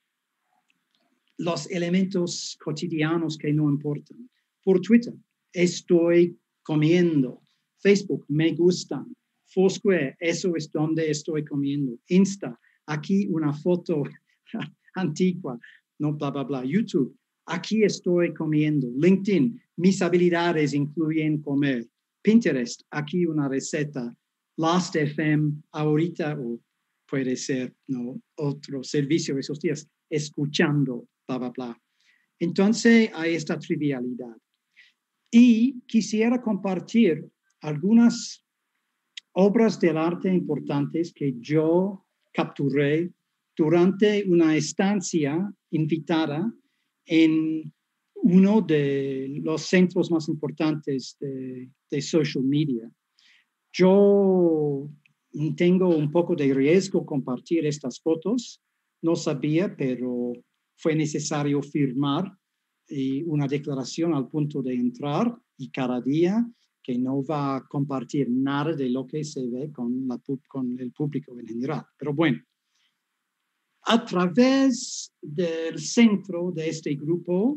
los elementos cotidianos que no importan. Por Twitter, estoy comiendo. Facebook, me gusta. Foursquare, eso es donde estoy comiendo. Insta, aquí una foto antigua, no bla, bla, bla. YouTube, aquí estoy comiendo. LinkedIn, mis habilidades incluyen comer. Pinterest, aquí una receta. Last.fm, ahorita, o puede ser, ¿no?, otro servicio esos días, escuchando, bla, bla, bla. Entonces hay esta trivialidad. Y quisiera compartir algunas obras del arte importantes que yo capturé durante una estancia invitada en uno de los centros más importantes de social media. Yo tengo un poco de riesgo compartir estas fotos. No sabía, pero fue necesario firmar una declaración al punto de entrar, y cada día que no va a compartir nada de lo que se ve con el público en general. Pero bueno, a través del centro de este grupo,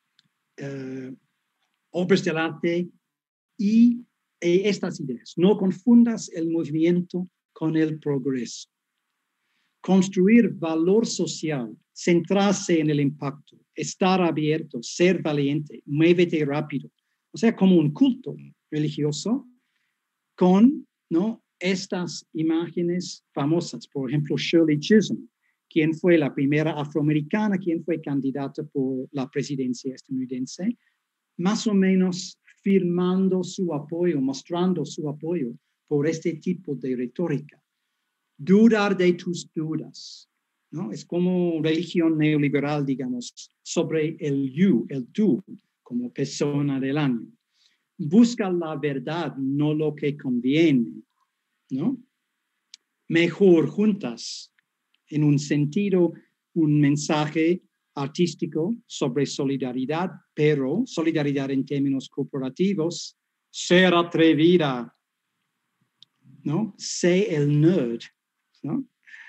obras del arte y estas ideas. No confundas el movimiento con el progreso. Construir valor social, centrarse en el impacto, estar abierto, ser valiente, muévete rápido. O sea, como un culto religioso con, ¿no?, estas imágenes famosas. Por ejemplo, Shirley Chisholm, quien fue la primera afroamericana, quien fue candidata por la presidencia estadounidense, más o menos firmando su apoyo, mostrando su apoyo por este tipo de retórica. Dudar de tus dudas, ¿no? Es como religión neoliberal, digamos, sobre el you, el tú, como persona del año. Busca la verdad, no lo que conviene, ¿no? Mejor juntas, en un sentido, un mensaje artístico sobre solidaridad, pero solidaridad en términos corporativos, ser atrevida, ¿no? Sé el nerd, ¿no?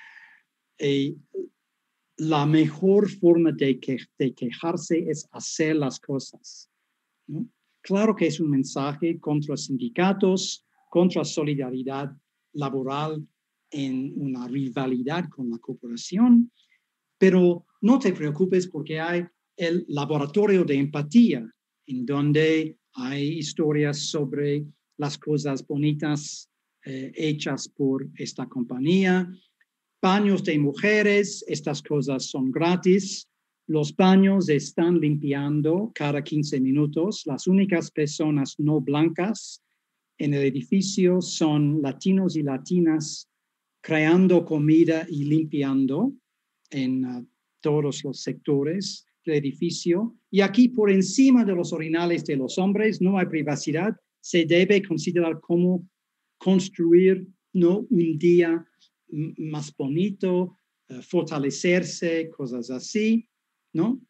La mejor forma de quejarse es hacer las cosas, ¿no? Claro que es un mensaje contra sindicatos, contra solidaridad laboral en una rivalidad con la corporación, pero no te preocupes porque hay el laboratorio de empatía, en donde hay historias sobre las cosas bonitas hechas por esta compañía, Baños de mujeres, estas cosas son gratis. Los baños están limpiando cada 15 minutos. Las únicas personas no blancas en el edificio son latinos y latinas creando comida y limpiando en todos los sectores del edificio. Y aquí por encima de los orinales de los hombres no hay privacidad. Se debe considerar cómo construir, ¿no?, un día más bonito, fortalecerse, cosas así, ¿no?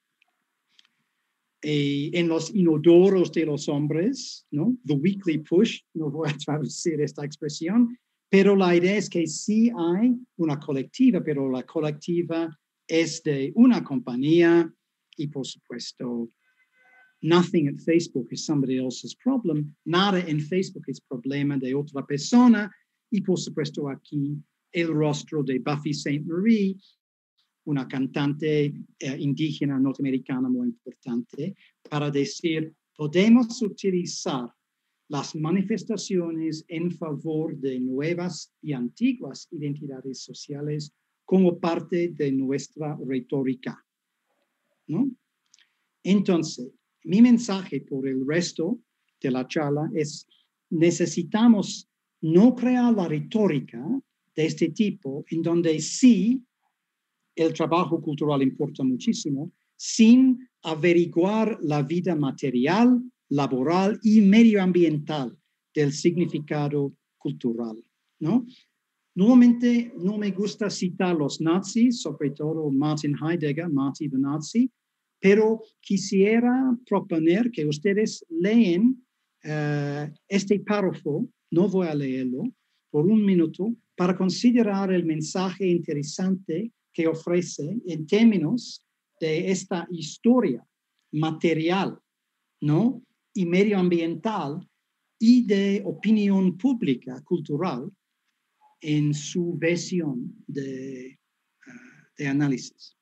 En los inodoros de los hombres, ¿no? The weekly push, no voy a traducir esta expresión, pero la idea es que sí hay una colectiva, pero la colectiva es de una compañía y, por supuesto, nothing at Facebook is somebody else's problem. Nada en Facebook es problema de otra persona. Y, por supuesto, aquí el rostro de Buffy Sainte-Marie, una cantante indígena norteamericana muy importante, para decir, podemos utilizar las manifestaciones en favor de nuevas y antiguas identidades sociales como parte de nuestra retórica, ¿no? Entonces, mi mensaje por el resto de la charla es, necesitamos no crear la retórica de este tipo en donde sí el trabajo cultural importa muchísimo, sin averiguar la vida material, laboral y medioambiental del significado cultural, ¿no? Nuevamente, no me gusta citar los nazis, sobre todo Martin Heidegger, Marty the Nazi, pero quisiera proponer que ustedes leen este párrafo, no voy a leerlo, por un minuto, para considerar el mensaje interesante que ofrece en términos de esta historia material, ¿no?, y medioambiental y de opinión pública cultural en su versión de análisis.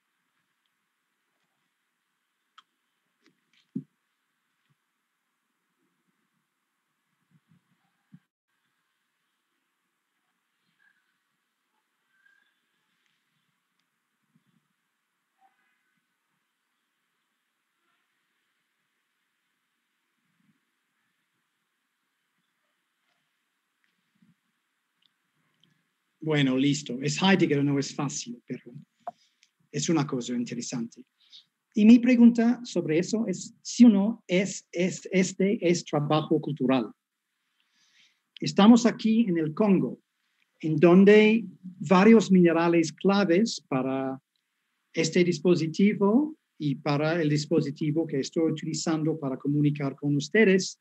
Bueno, listo. Es Heidegger, no es fácil, pero es una cosa interesante. Y mi pregunta sobre eso es, ¿sí o no este es trabajo cultural? Estamos aquí en el Congo, en donde varios minerales claves para este dispositivo y para el dispositivo que estoy utilizando para comunicar con ustedes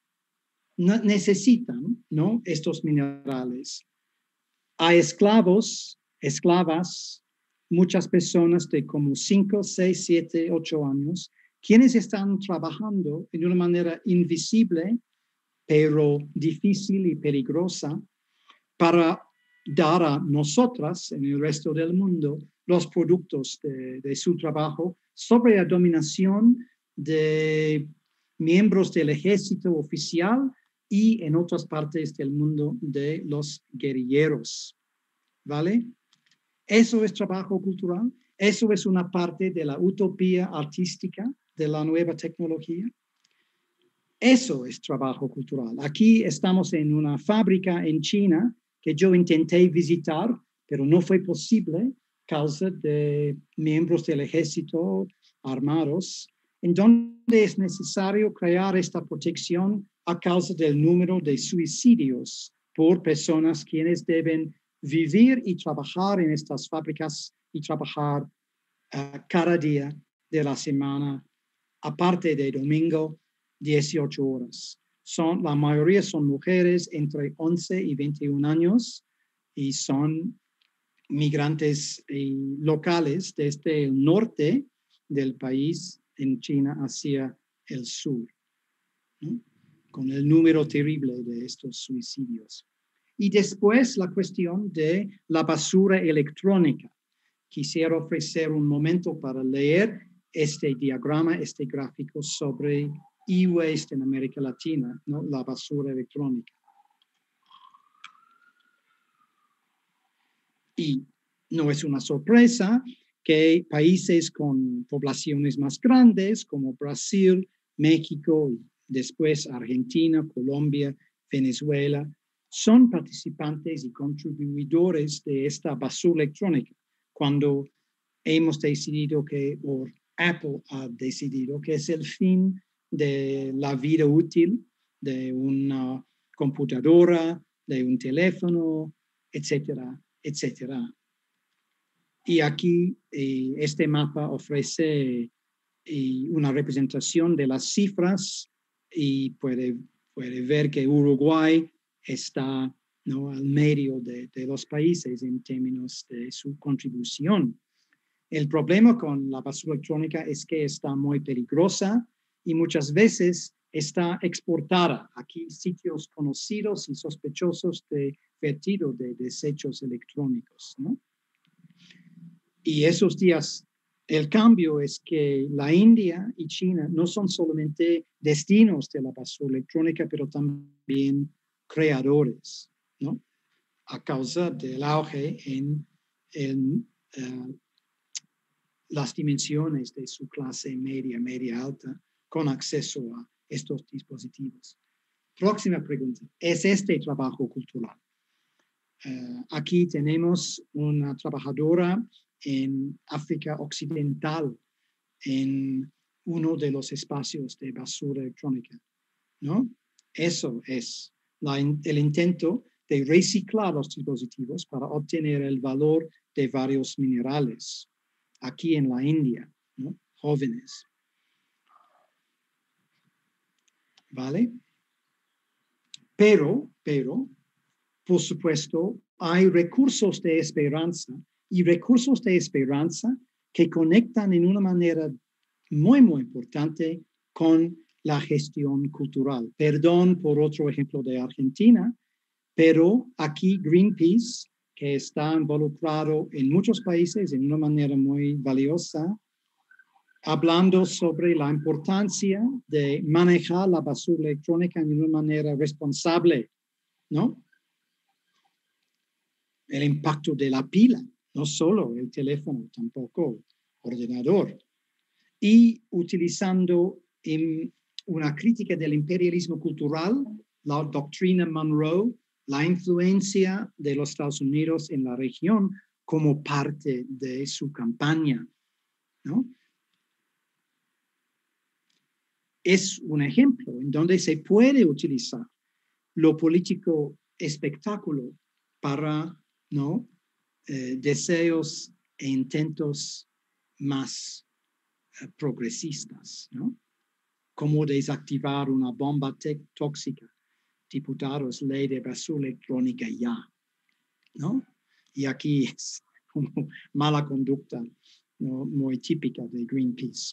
necesitan, ¿no?, estos minerales. Hay esclavos, esclavas, muchas personas de como 5, 6, 7, 8 años, quienes están trabajando de una manera invisible, pero difícil y peligrosa, para dar a nosotras, en el resto del mundo, los productos de su trabajo sobre la dominación de miembros del ejército oficial y en otras partes del mundo de los guerrilleros, ¿vale? Eso es trabajo cultural, eso es una parte de la utopía artística de la nueva tecnología. Eso es trabajo cultural. Aquí estamos en una fábrica en China que yo intenté visitar, pero no fue posible a causa de miembros del ejército armados, en donde es necesario crear esta protección a causa del número de suicidios por personas quienes deben vivir y trabajar en estas fábricas y trabajar cada día de la semana, aparte de domingo, 18 horas. La mayoría son mujeres entre 11 y 21 años y son migrantes locales desde el norte del país en China hacia el sur, ¿no?, con el número terrible de estos suicidios. Y después la cuestión de la basura electrónica. Quisiera ofrecer un momento para leer este diagrama, este gráfico sobre e-waste en América Latina, ¿no?, la basura electrónica. Y no es una sorpresa que países con poblaciones más grandes como Brasil, México, y después Argentina, Colombia, Venezuela, son participantes y contribuidores de esta basura electrónica. Cuando hemos decidido o Apple ha decidido que es el fin de la vida útil de una computadora, de un teléfono, etcétera, etcétera. Y aquí este mapa ofrece una representación de las cifras y puede ver que Uruguay está, ¿no?, al medio de los países en términos de su contribución. El problema con la basura electrónica es que está muy peligrosa y muchas veces está exportada. Aquí sitios conocidos y sospechosos de vertido de desechos electrónicos, ¿no? Y esos días, el cambio es que la India y China no son solamente destinos de la basura electrónica, pero también creadores, ¿no? A causa del auge en las dimensiones de su clase media, media alta, con acceso a estos dispositivos. Próxima pregunta. ¿Es este trabajo cultural? Aquí tenemos una trabajadora en África Occidental, en uno de los espacios de basura electrónica, ¿no? Eso es el intento de reciclar los dispositivos para obtener el valor de varios minerales. Aquí en la India, ¿no? Jóvenes. ¿Vale? Pero, por supuesto, hay recursos de esperanza y recursos de esperanza que conectan en una manera muy, muy importante con la gestión cultural. Perdón por otro ejemplo de Argentina, pero aquí Greenpeace, que está involucrado en muchos países en una manera muy valiosa, hablando sobre la importancia de manejar la basura electrónica de una manera responsable, ¿no? El impacto de la pila, no solo el teléfono, tampoco ordenador. Y utilizando una crítica del imperialismo cultural, la doctrina Monroe, la influencia de los Estados Unidos en la región como parte de su campaña, ¿no? Es un ejemplo en donde se puede utilizar lo político espectáculo para, ¿no?, deseos e intentos más progresistas, ¿no? Como desactivar una bomba tóxica. Diputados, ley de basura electrónica ya, ¿no? Y aquí es como mala conducta, ¿no?, muy típica de Greenpeace.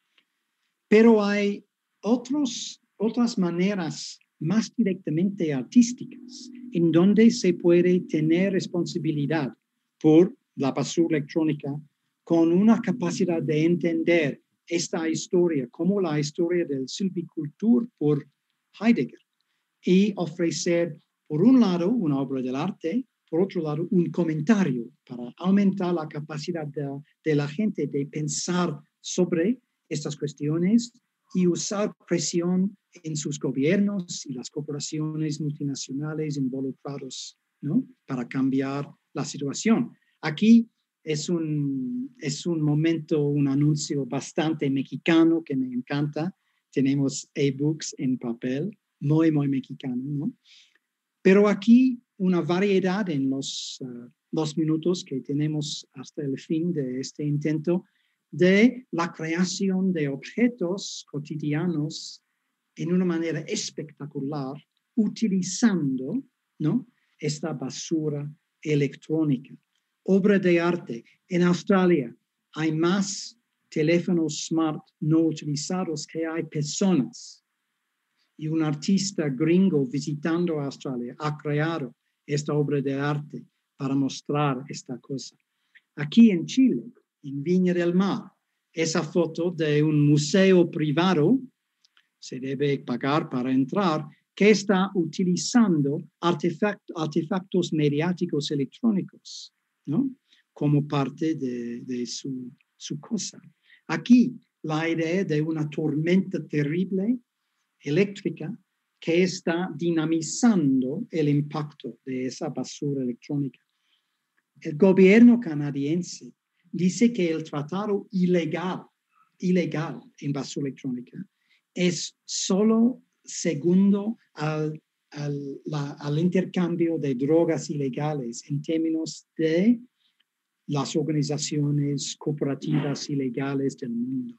Pero hay otras maneras más directamente artísticas en donde se puede tener responsabilidad por la basura electrónica con una capacidad de entender esta historia como la historia del silvicultura por Heidegger y ofrecer, por un lado, una obra del arte, por otro lado, un comentario para aumentar la capacidad de la gente de pensar sobre estas cuestiones y usar presión en sus gobiernos y las corporaciones multinacionales involucrados, ¿no?, para cambiar la situación. Aquí es un momento, un anuncio bastante mexicano que me encanta. Tenemos e-books en papel, muy, muy mexicano, ¿no? Pero aquí una variedad en los minutos que tenemos hasta el fin de este intento de la creación de objetos cotidianos en una manera espectacular, utilizando, ¿no?, esta basura electrónica. Obra de arte. En Australia hay más teléfonos smart no utilizados que hay personas. Y un artista gringo visitando Australia ha creado esta obra de arte para mostrar esta cosa. Aquí en Chile, en Viña del Mar, esa foto de un museo privado, se debe pagar para entrar, que está utilizando artefactos mediáticos electrónicos, ¿no?, como parte de su cosa. Aquí, la idea de una tormenta terrible eléctrica que está dinamizando el impacto de esa basura electrónica. El gobierno canadiense dice que el tratado ilegal en basura electrónica es solo segundo al intercambio de drogas ilegales en términos de las organizaciones cooperativas ilegales del mundo.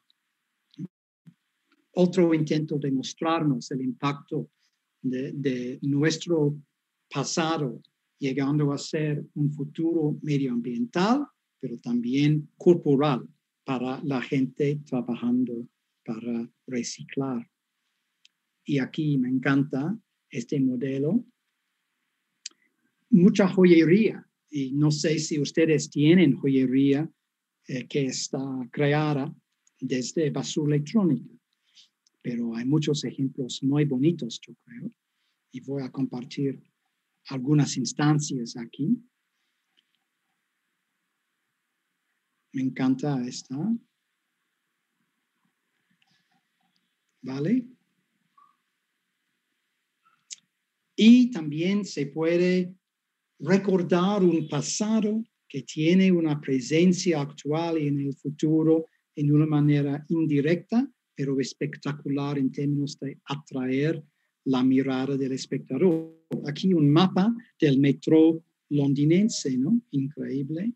Otro intento de mostrarnos el impacto de nuestro pasado, llegando a ser un futuro medioambiental, pero también corporal para la gente trabajando para reciclar. Y aquí me encanta este modelo. Mucha joyería, y no sé si ustedes tienen joyería que está creada desde basura electrónica, pero hay muchos ejemplos muy bonitos, yo creo, y voy a compartir algunas instancias aquí. Me encanta esta. ¿Vale? Y también se puede recordar un pasado que tiene una presencia actual y en el futuro en una manera indirecta, pero espectacular en términos de atraer la mirada del espectador. Aquí un mapa del metro londinense, ¿no? Increíble.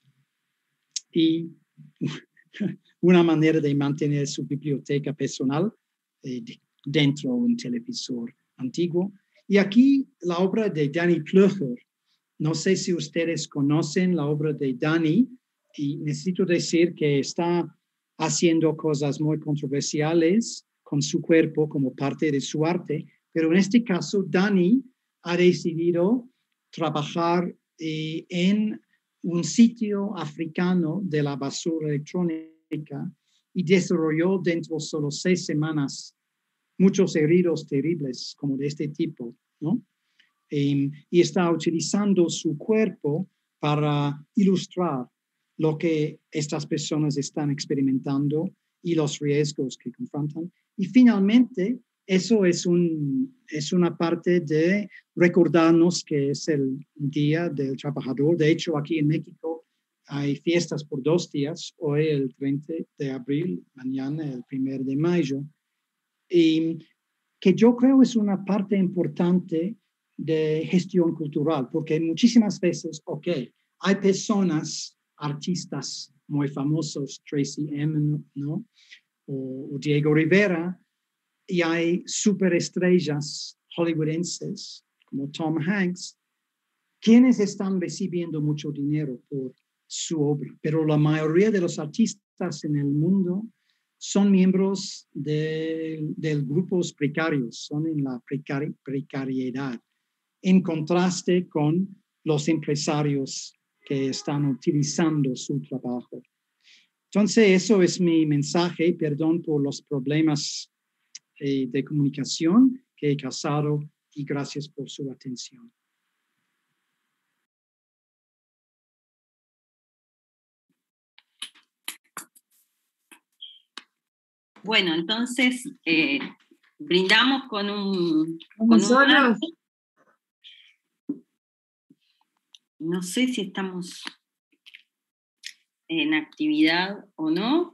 Y una manera de mantener su biblioteca personal dentro de un televisor antiguo. Y aquí la obra de Danny Plöger. No sé si ustedes conocen la obra de Danny, y necesito decir que está haciendo cosas muy controversiales con su cuerpo como parte de su arte, pero en este caso Danny ha decidido trabajar en un sitio africano de la basura electrónica y desarrolló dentro de solo 6 semanas muchos heridos terribles como de este tipo, ¿no? Y está utilizando su cuerpo para ilustrar lo que estas personas están experimentando y los riesgos que confrontan. Y finalmente, eso es una parte de recordarnos que es el Día del Trabajador. De hecho, aquí en México hay fiestas por 2 días, hoy el 30 de abril, mañana el 1 de mayo, y que yo creo es una parte importante de gestión cultural, porque muchísimas veces, hay personas, artistas muy famosos, Tracy Emin, ¿no? O Diego Rivera, y hay superestrellas hollywoodenses como Tom Hanks, quienes están recibiendo mucho dinero por su obra, pero la mayoría de los artistas en el mundo son miembros de grupos precarios, son en la precariedad, en contraste con los empresarios que están utilizando su trabajo. Entonces, eso es mi mensaje. Perdón por los problemas de comunicación que he causado y gracias por su atención. Bueno, entonces brindamos con un no sé si estamos en actividad o no.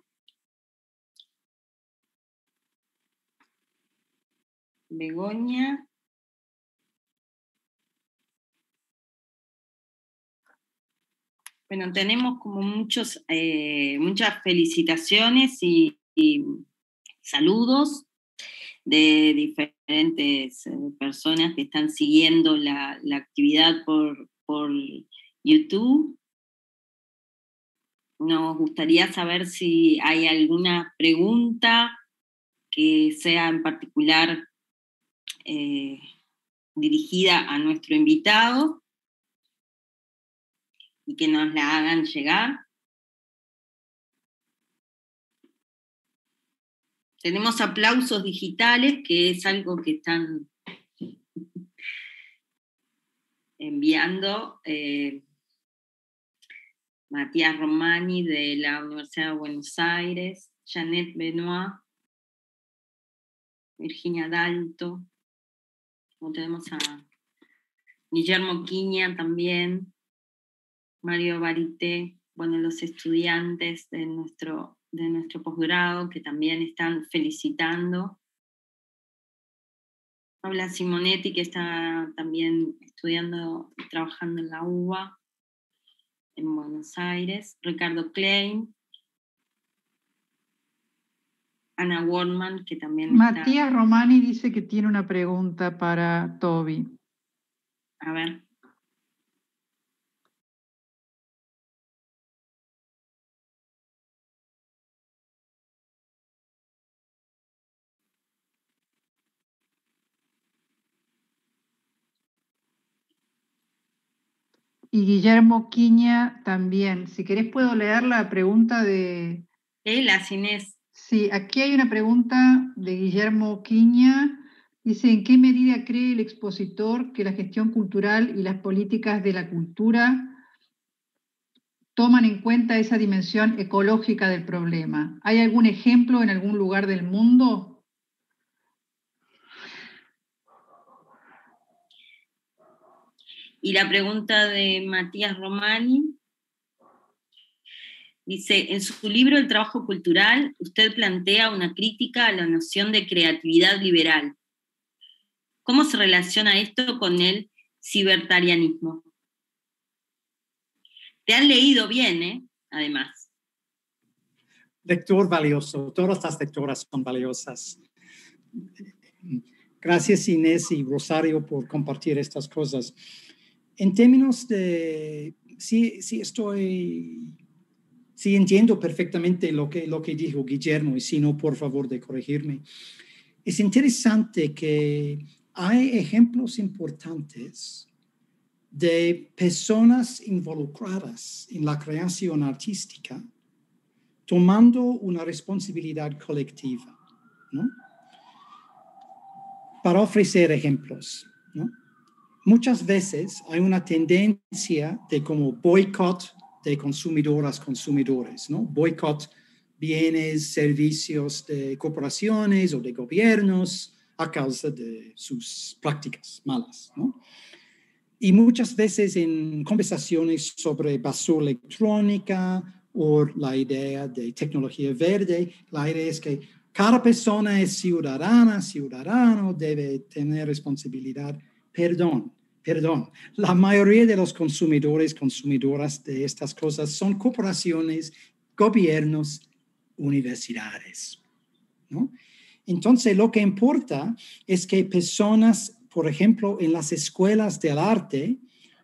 Begoña. Bueno, tenemos como muchas felicitaciones y saludos de diferentes personas que están siguiendo la actividad por YouTube. Nos gustaría saber si hay alguna pregunta que sea en particular dirigida a nuestro invitado y que nos la hagan llegar. Tenemos aplausos digitales, que es algo que están enviando. Matías Romani de la Universidad de Buenos Aires, Janet Benoit, Virginia Dalto, como tenemos a Guillermo Quiña también, Mario Barité, bueno, los estudiantes de nuestro posgrado que también están felicitando. Paula Simonetti, que está también estudiando y trabajando en la UBA, en Buenos Aires. Ricardo Klein. Ana Wortman, que también Matías Romani dice que tiene una pregunta para Toby. A ver. Y Guillermo Quiña también. Si querés puedo leer la pregunta de... Las Inés. Sí, aquí hay una pregunta de Guillermo Quiña. Dice, ¿en qué medida cree el expositor que la gestión cultural y las políticas de la cultura toman en cuenta esa dimensión ecológica del problema? ¿Hay algún ejemplo en algún lugar del mundo? Y la pregunta de Matías Romani dice, en su libro El trabajo cultural, usted plantea una crítica a la noción de creatividad liberal. ¿Cómo se relaciona esto con el cibertarianismo? Te han leído bien, además. Lector valioso, todas las lectoras son valiosas. Gracias Inés y Rosario por compartir estas cosas. En términos de, sí entiendo perfectamente lo que dijo Guillermo, y si no, por favor, de corregirme. Es interesante que hay ejemplos importantes de personas involucradas en la creación artística tomando una responsabilidad colectiva, ¿no? Para ofrecer ejemplos, ¿no? Muchas veces hay una tendencia de como boicot de consumidores, ¿no? Boicot bienes, servicios de corporaciones o de gobiernos a causa de sus prácticas malas, ¿no? Y muchas veces en conversaciones sobre basura electrónica o la idea de tecnología verde, la idea es que cada persona es ciudadano, debe tener responsabilidad. Perdón. La mayoría de los consumidoras de estas cosas son corporaciones, gobiernos, universidades, ¿no? Entonces, lo que importa es que personas, por ejemplo, en las escuelas del arte,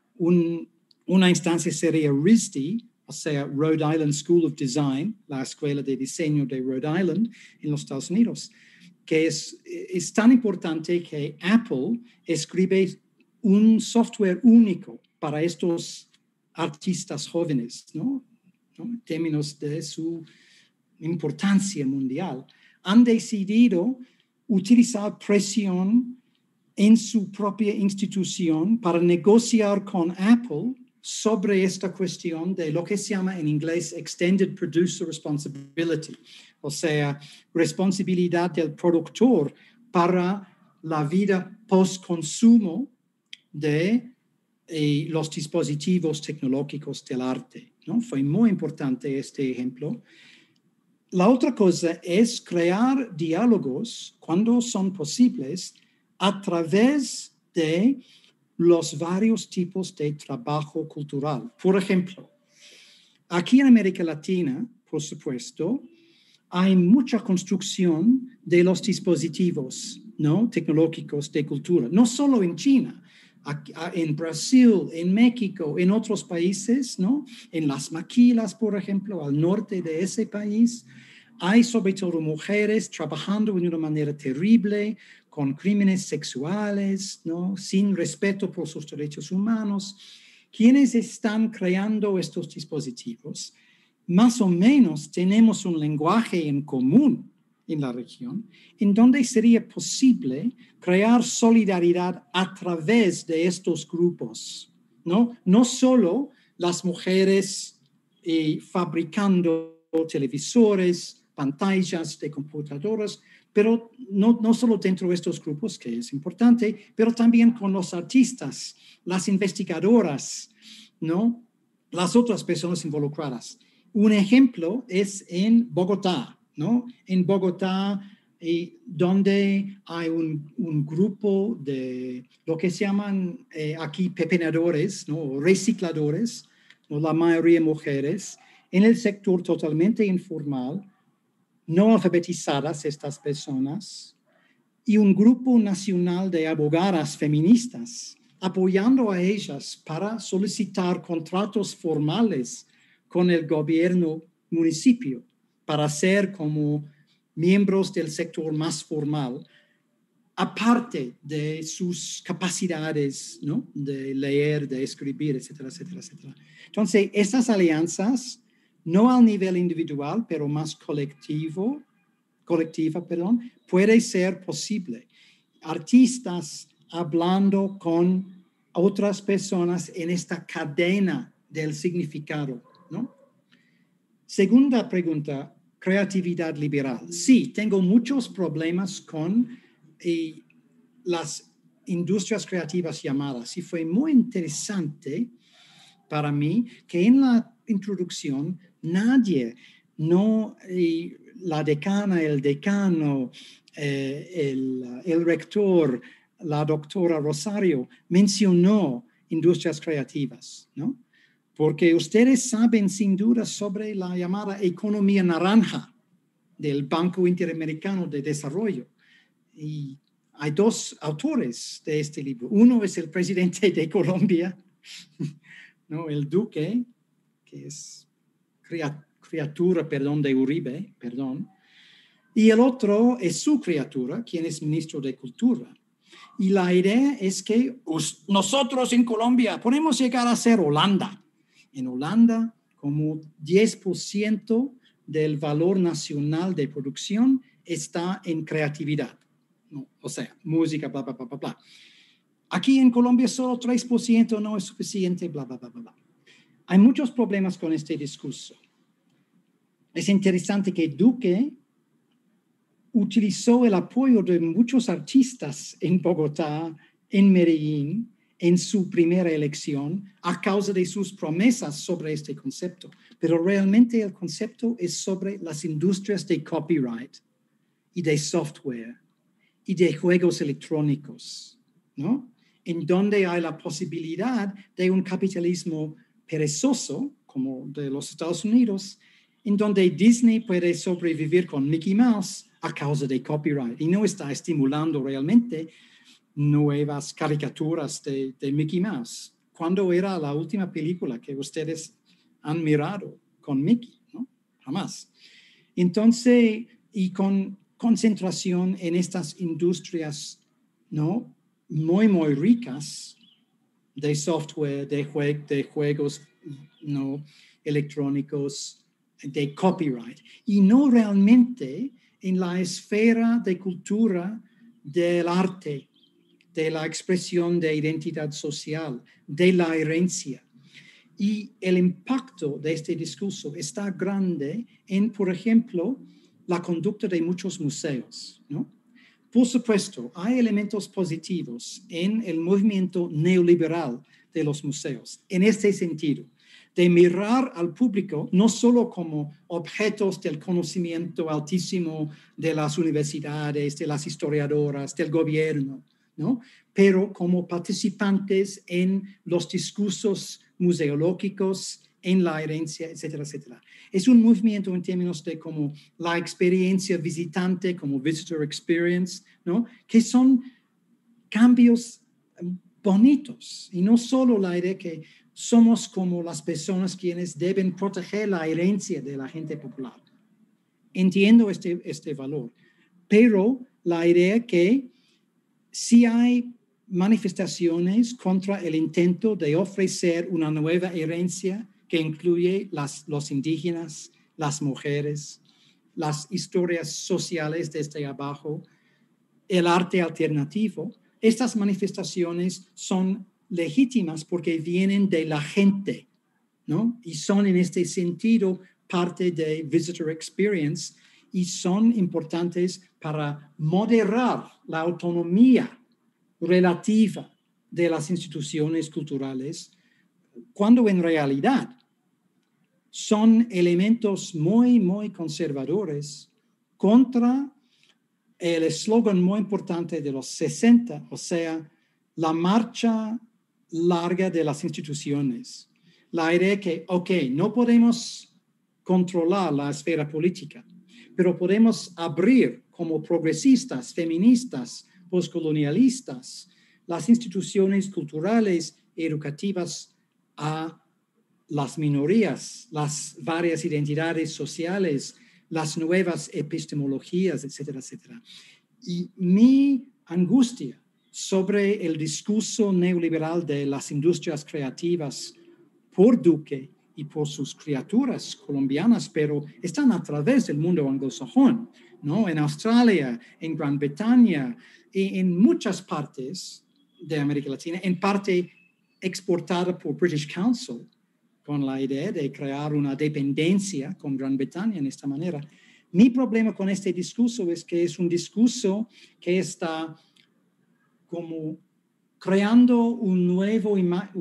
una instancia sería RISD, o sea, Rhode Island School of Design, la escuela de diseño de Rhode Island en los Estados Unidos, que es tan importante que Apple escribe un software único para estos artistas jóvenes, ¿no? En términos de su importancia mundial. Han decidido utilizar presión en su propia institución para negociar con Apple sobre esta cuestión de lo que se llama en inglés Extended Producer Responsibility, o sea, responsabilidad del productor para la vida post-consumo de los dispositivos tecnológicos del arte, ¿no? Fue muy importante este ejemplo. La otra cosa es crear diálogos cuando son posibles a través de los varios tipos de trabajo cultural. Por ejemplo, aquí en América Latina, por supuesto, hay mucha construcción de los dispositivos, ¿no? Tecnológicos de cultura, no solo en China, en Brasil, en México, en otros países, ¿no? En las maquilas, por ejemplo, al norte de ese país, hay sobre todo mujeres trabajando de una manera terrible, con crímenes sexuales, ¿no? Sin respeto por sus derechos humanos. Quienes están creando estos dispositivos, más o menos tenemos un lenguaje en común en la región, en donde sería posible crear solidaridad a través de estos grupos, ¿no? No solo las mujeres fabricando televisores, pantallas de computadoras, pero no solo dentro de estos grupos, que es importante, pero también con los artistas, las investigadoras, ¿no? Las otras personas involucradas. Un ejemplo es en Bogotá, ¿no? En Bogotá, donde hay un grupo de lo que se llaman aquí pepenadores, ¿no? Recicladores, ¿no? La mayoría mujeres, en el sector totalmente informal, no alfabetizadas estas personas, y un grupo nacional de abogadas feministas apoyando a ellas para solicitar contratos formales con el gobierno municipio para ser como miembros del sector más formal, aparte de sus capacidades, ¿no? De leer, de escribir, etcétera, etcétera, etcétera. Entonces, estas alianzas, no al nivel individual, pero más colectiva, puede ser posible. Artistas hablando con otras personas en esta cadena del significado, ¿no? Segunda pregunta, creatividad liberal. Sí, tengo muchos problemas con las industrias creativas llamadas, y fue muy interesante para mí que en la introducción nadie, la decana, el decano, el rector, la doctora Rosario, mencionó industrias creativas, ¿no? Porque ustedes saben sin duda sobre la llamada economía naranja del Banco Interamericano de Desarrollo. Y hay dos autores de este libro. Uno es el presidente de Colombia, ¿no? El Duque, que es criatura, de Uribe, y el otro es su criatura, quien es ministro de Cultura. Y la idea es que nosotros en Colombia podemos llegar a ser Holanda. En Holanda, como 10% del valor nacional de producción está en creatividad, ¿no? O sea, música, bla, bla, bla, bla, bla. Aquí en Colombia solo 3% no es suficiente, bla, bla, bla, bla, bla. Hay muchos problemas con este discurso. Es interesante que Duque utilizó el apoyo de muchos artistas en Bogotá, en Medellín, en su primera elección, a causa de sus promesas sobre este concepto. Pero realmente el concepto es sobre las industrias de copyright y de software y de juegos electrónicos, ¿no? En donde hay la posibilidad de un capitalismo perezoso, como de los Estados Unidos, en donde Disney puede sobrevivir con Mickey Mouse a causa de copyright y no está estimulando realmente nuevas caricaturas de Mickey Mouse. ¿Cuándo era la última película que ustedes han mirado con Mickey? ¿No? Jamás. Entonces, y con concentración en estas industrias, ¿no? Muy, muy ricas de software, de juegos, ¿no? Electrónicos, de copyright, y no realmente en la esfera de cultura del arte, de la expresión de identidad social, de la herencia. Y el impacto de este discurso está grande en, por ejemplo, la conducta de muchos museos, ¿no? Por supuesto, hay elementos positivos en el movimiento neoliberal de los museos, en este sentido, de mirar al público no solo como objetos del conocimiento altísimo de las universidades, de las historiadoras, del gobierno, ¿no? Pero como participantes en los discursos museológicos, en la herencia, etcétera, etcétera. Es un movimiento en términos de como la experiencia visitante, como visitor experience, ¿no? Que son cambios bonitos, y no solo la idea que somos como las personas quienes deben proteger la herencia de la gente popular. Entiendo este valor, pero la idea que si hay manifestaciones contra el intento de ofrecer una nueva herencia que incluye los indígenas, las mujeres, las historias sociales desde abajo, el arte alternativo, estas manifestaciones son legítimas porque vienen de la gente, ¿no? Y son en este sentido parte de Visitor Experience y son importantes para moderar la autonomía relativa de las instituciones culturales, cuando en realidad son elementos muy, muy conservadores contra el eslogan muy importante de los 60, o sea, la marcha larga de las instituciones. La idea que, ok, no podemos controlar la esfera política, pero podemos abrir como progresistas, feministas, postcolonialistas, las instituciones culturales y educativas a las minorías, las varias identidades sociales, las nuevas epistemologías, etcétera, etcétera. Y mi angustia sobre el discurso neoliberal de las industrias creativas por Duque y por sus criaturas colombianas, pero están a través del mundo anglosajón, ¿no? En Australia, en Gran Bretaña, y en muchas partes de América Latina, en parte exportada por British Council, con la idea de crear una dependencia con Gran Bretaña en esta manera. Mi problema con este discurso es que es un discurso que está como creando un nuevo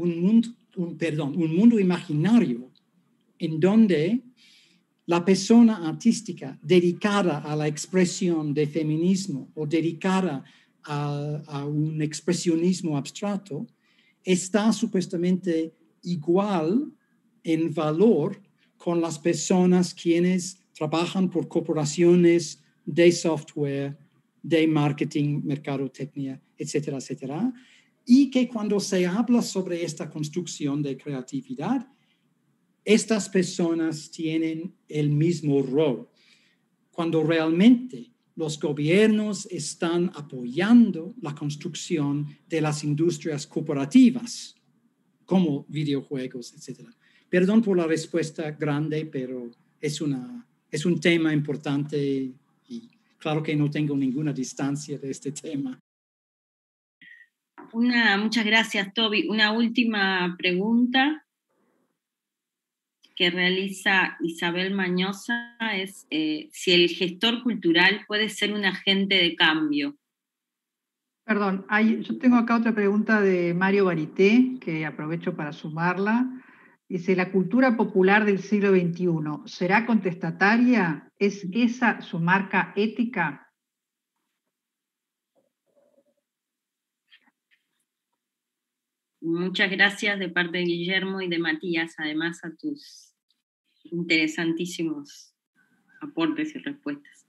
un mundo imaginario en donde la persona artística dedicada a la expresión de feminismo o dedicada a un expresionismo abstracto está supuestamente igual en valor con las personas quienes trabajan por corporaciones de software, de marketing, mercadotecnia, etcétera, etcétera. Y que cuando se habla sobre esta construcción de creatividad, estas personas tienen el mismo rol. Cuando realmente los gobiernos están apoyando la construcción de las industrias corporativas, como videojuegos, etcétera. Perdón por la respuesta grande, pero es un tema importante y claro que no tengo ninguna distancia de este tema. Muchas gracias, Toby. Una última pregunta que realiza Isabel Mañosa es si el gestor cultural puede ser un agente de cambio. Perdón, yo tengo acá otra pregunta de Mario Barité, que aprovecho para sumarla. Dice, ¿la cultura popular del siglo XXI será contestataria? ¿Es esa su marca ética? Muchas gracias de parte de Guillermo y de Matías, además a tus interesantísimos aportes y respuestas.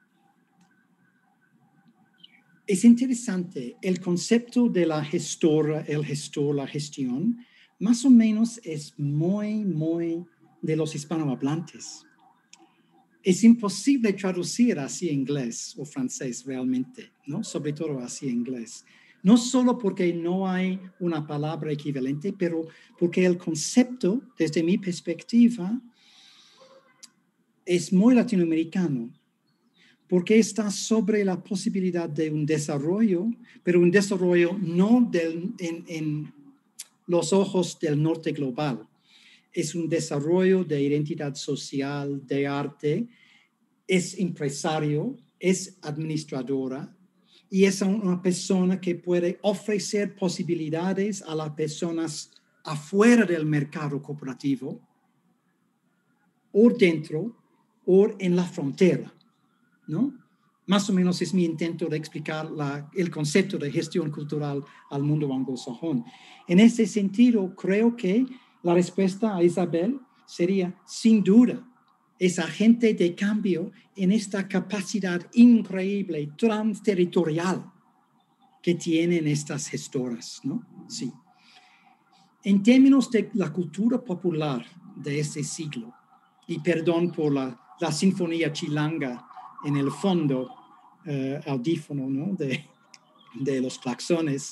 Es interesante, el concepto de la gestora, la gestión, más o menos es muy, muy de los hispanohablantes. Es imposible traducir así inglés o francés realmente, ¿no? Sobre todo así inglés. No solo porque no hay una palabra equivalente, pero porque el concepto, desde mi perspectiva, es muy latinoamericano, porque está sobre la posibilidad de un desarrollo, pero un desarrollo no en los ojos del norte global. Es un desarrollo de identidad social, de arte, es empresario, es administradora, y es una persona que puede ofrecer posibilidades a las personas afuera del mercado corporativo, o dentro, o en la frontera, ¿no? Más o menos es mi intento de explicar el concepto de gestión cultural al mundo anglosajón. En ese sentido, creo que la respuesta a Isabel sería, sin duda, es agente de cambio en esta capacidad increíble, transterritorial que tienen estas gestoras, ¿no? Sí. En términos de la cultura popular de este siglo, y perdón por la sinfonía chilanga en el fondo, audífono, ¿no? de los claxones,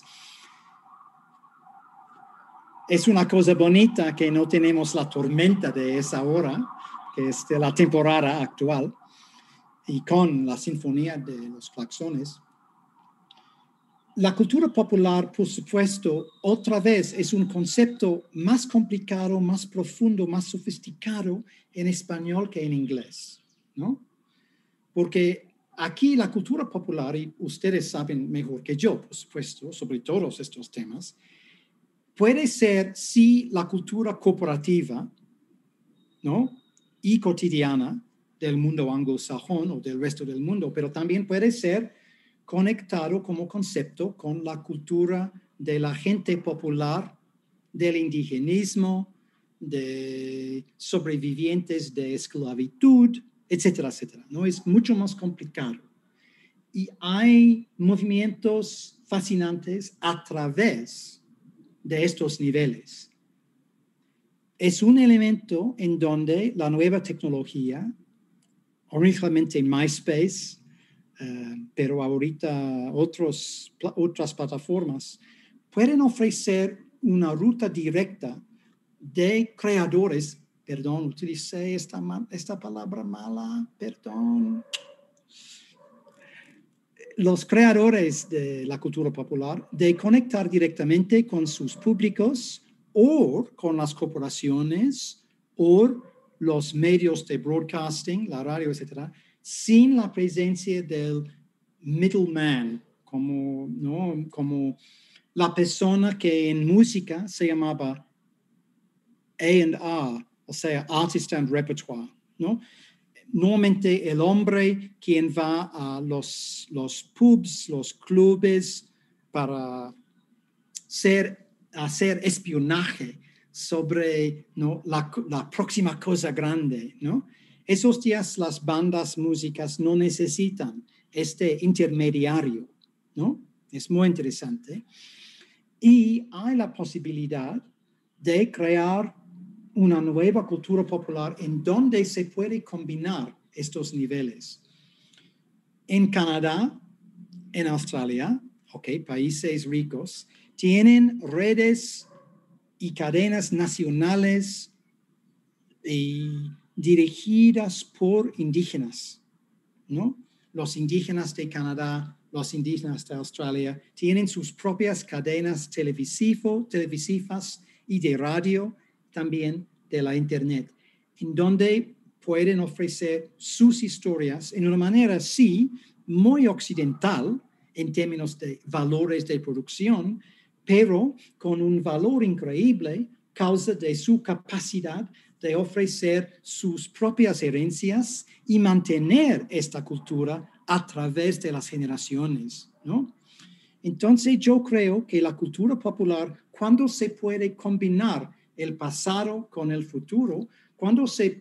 es una cosa bonita que no tenemos la tormenta de esa hora, que es de la temporada actual, y con la sinfonía de los claxones. La cultura popular, por supuesto, otra vez es un concepto más complicado, más profundo, más sofisticado en español que en inglés, ¿no? Porque aquí la cultura popular, y ustedes saben mejor que yo, por supuesto, sobre todos estos temas, puede ser, sí, la cultura cooperativa, ¿no? Y cotidiana del mundo anglosajón o del resto del mundo, pero también puede ser conectado como concepto con la cultura de la gente popular, del indigenismo, de sobrevivientes de esclavitud, etcétera, etcétera. ¿No? Es mucho más complicado. Y hay movimientos fascinantes a través de estos niveles. Es un elemento en donde la nueva tecnología, originalmente MySpace, pero ahorita otras plataformas, pueden ofrecer una ruta directa de creadores, perdón, utilicé esta palabra mala, perdón. Los creadores de la cultura popular, de conectar directamente con sus públicos o con las corporaciones o los medios de broadcasting, la radio, etcétera, sin la presencia del middleman, como la persona que en música se llamaba A&R, o sea, Artist and Repertoire, ¿no? Normalmente el hombre quien va a los pubs, los clubes, para hacer espionaje sobre, ¿no? la próxima cosa grande, ¿no? Esos días las bandas músicas no necesitan este intermediario, ¿no? Es muy interesante. Y hay la posibilidad de crear una nueva cultura popular en donde se puede combinar estos niveles. En Canadá, en Australia, países ricos, tienen redes y cadenas nacionales dirigidas por indígenas, ¿no? Los indígenas de Canadá, los indígenas de Australia, tienen sus propias cadenas televisivas y de radio, también de la internet, en donde pueden ofrecer sus historias en una manera, sí, muy occidental en términos de valores de producción, pero con un valor increíble causa de su capacidad de ofrecer sus propias herencias y mantener esta cultura a través de las generaciones, ¿no? Entonces yo creo que la cultura popular, cuando se puede combinar el pasado con el futuro, cuando se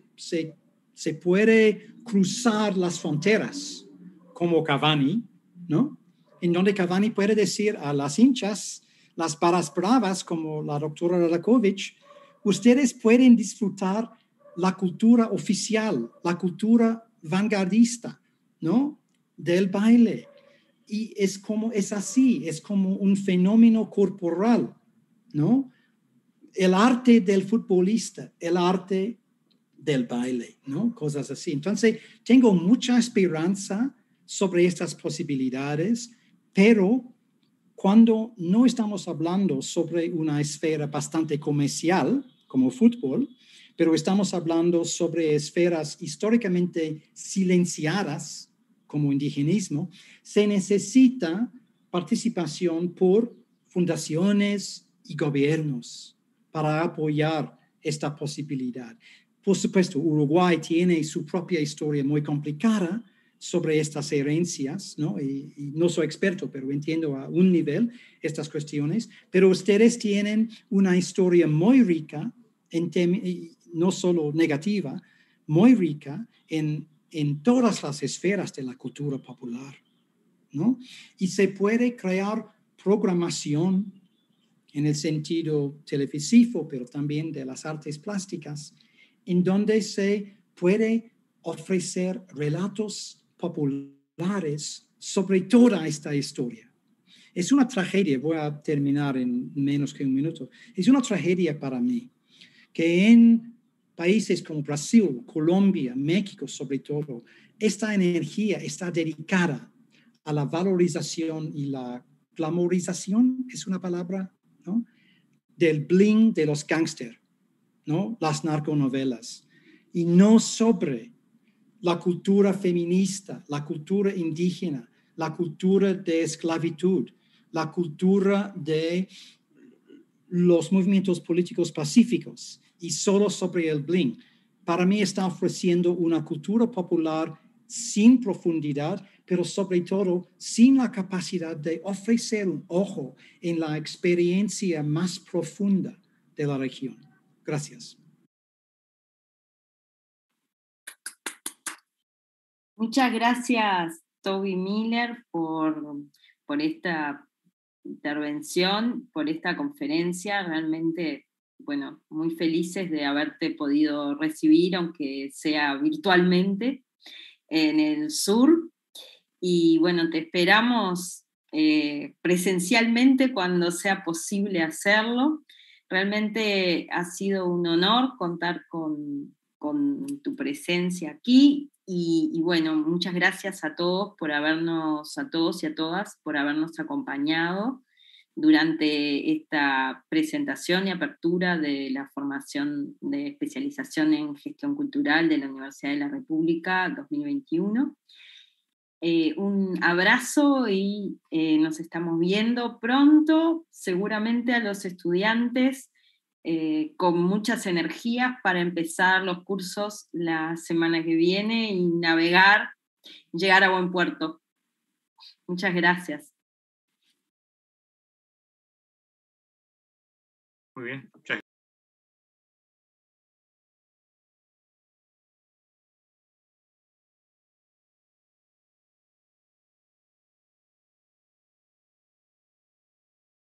puede cruzar las fronteras, como Cavani, ¿no? En donde Cavani puede decir a las hinchas, las barras bravas, como la doctora Radakovich, ustedes pueden disfrutar la cultura oficial, la cultura vanguardista, ¿no? Del baile. Y es así, es como un fenómeno corporal, ¿no? El arte del futbolista, el arte del baile, ¿no? Cosas así. Entonces, tengo mucha esperanza sobre estas posibilidades, pero cuando no estamos hablando sobre una esfera bastante comercial, como fútbol, pero estamos hablando sobre esferas históricamente silenciadas, como indigenismo, se necesita participación por fundaciones y gobiernos para apoyar esta posibilidad. Por supuesto, Uruguay tiene su propia historia muy complicada sobre estas herencias, ¿no? Y no soy experto, pero entiendo a un nivel estas cuestiones, pero ustedes tienen una historia muy rica, no solo negativa, muy rica en todas las esferas de la cultura popular, ¿no? Y se puede crear programación en el sentido televisivo, pero también de las artes plásticas, en donde se puede ofrecer relatos populares sobre toda esta historia. Es una tragedia, voy a terminar en menos que un minuto, es una tragedia para mí que en países como Brasil, Colombia, México sobre todo, esta energía está dedicada a la valorización y la glamorización, es una palabra, ¿no? Del bling de los gángsters, ¿no? Las narconovelas, y no sobre la cultura feminista, la cultura indígena, la cultura de esclavitud, la cultura de los movimientos políticos pacíficos, y solo sobre el bling. Para mí está ofreciendo una cultura popular sin profundidad, pero sobre todo sin la capacidad de ofrecer un ojo en la experiencia más profunda de la región. Gracias. Muchas gracias, Toby Miller, por esta intervención, por esta conferencia. Realmente, bueno, muy felices de haberte podido recibir, aunque sea virtualmente, en el sur. Y bueno, te esperamos presencialmente cuando sea posible hacerlo. Realmente ha sido un honor contar con tu presencia aquí. Y bueno, muchas gracias a todos a todos y a todas, por habernos acompañado durante esta presentación y apertura de la formación de especialización en gestión cultural de la Universidad de la República 2021. Un abrazo y nos estamos viendo pronto, seguramente a los estudiantes con muchas energías para empezar los cursos la semana que viene y navegar, llegar a buen puerto. Muchas gracias. Muy bien, muchas gracias.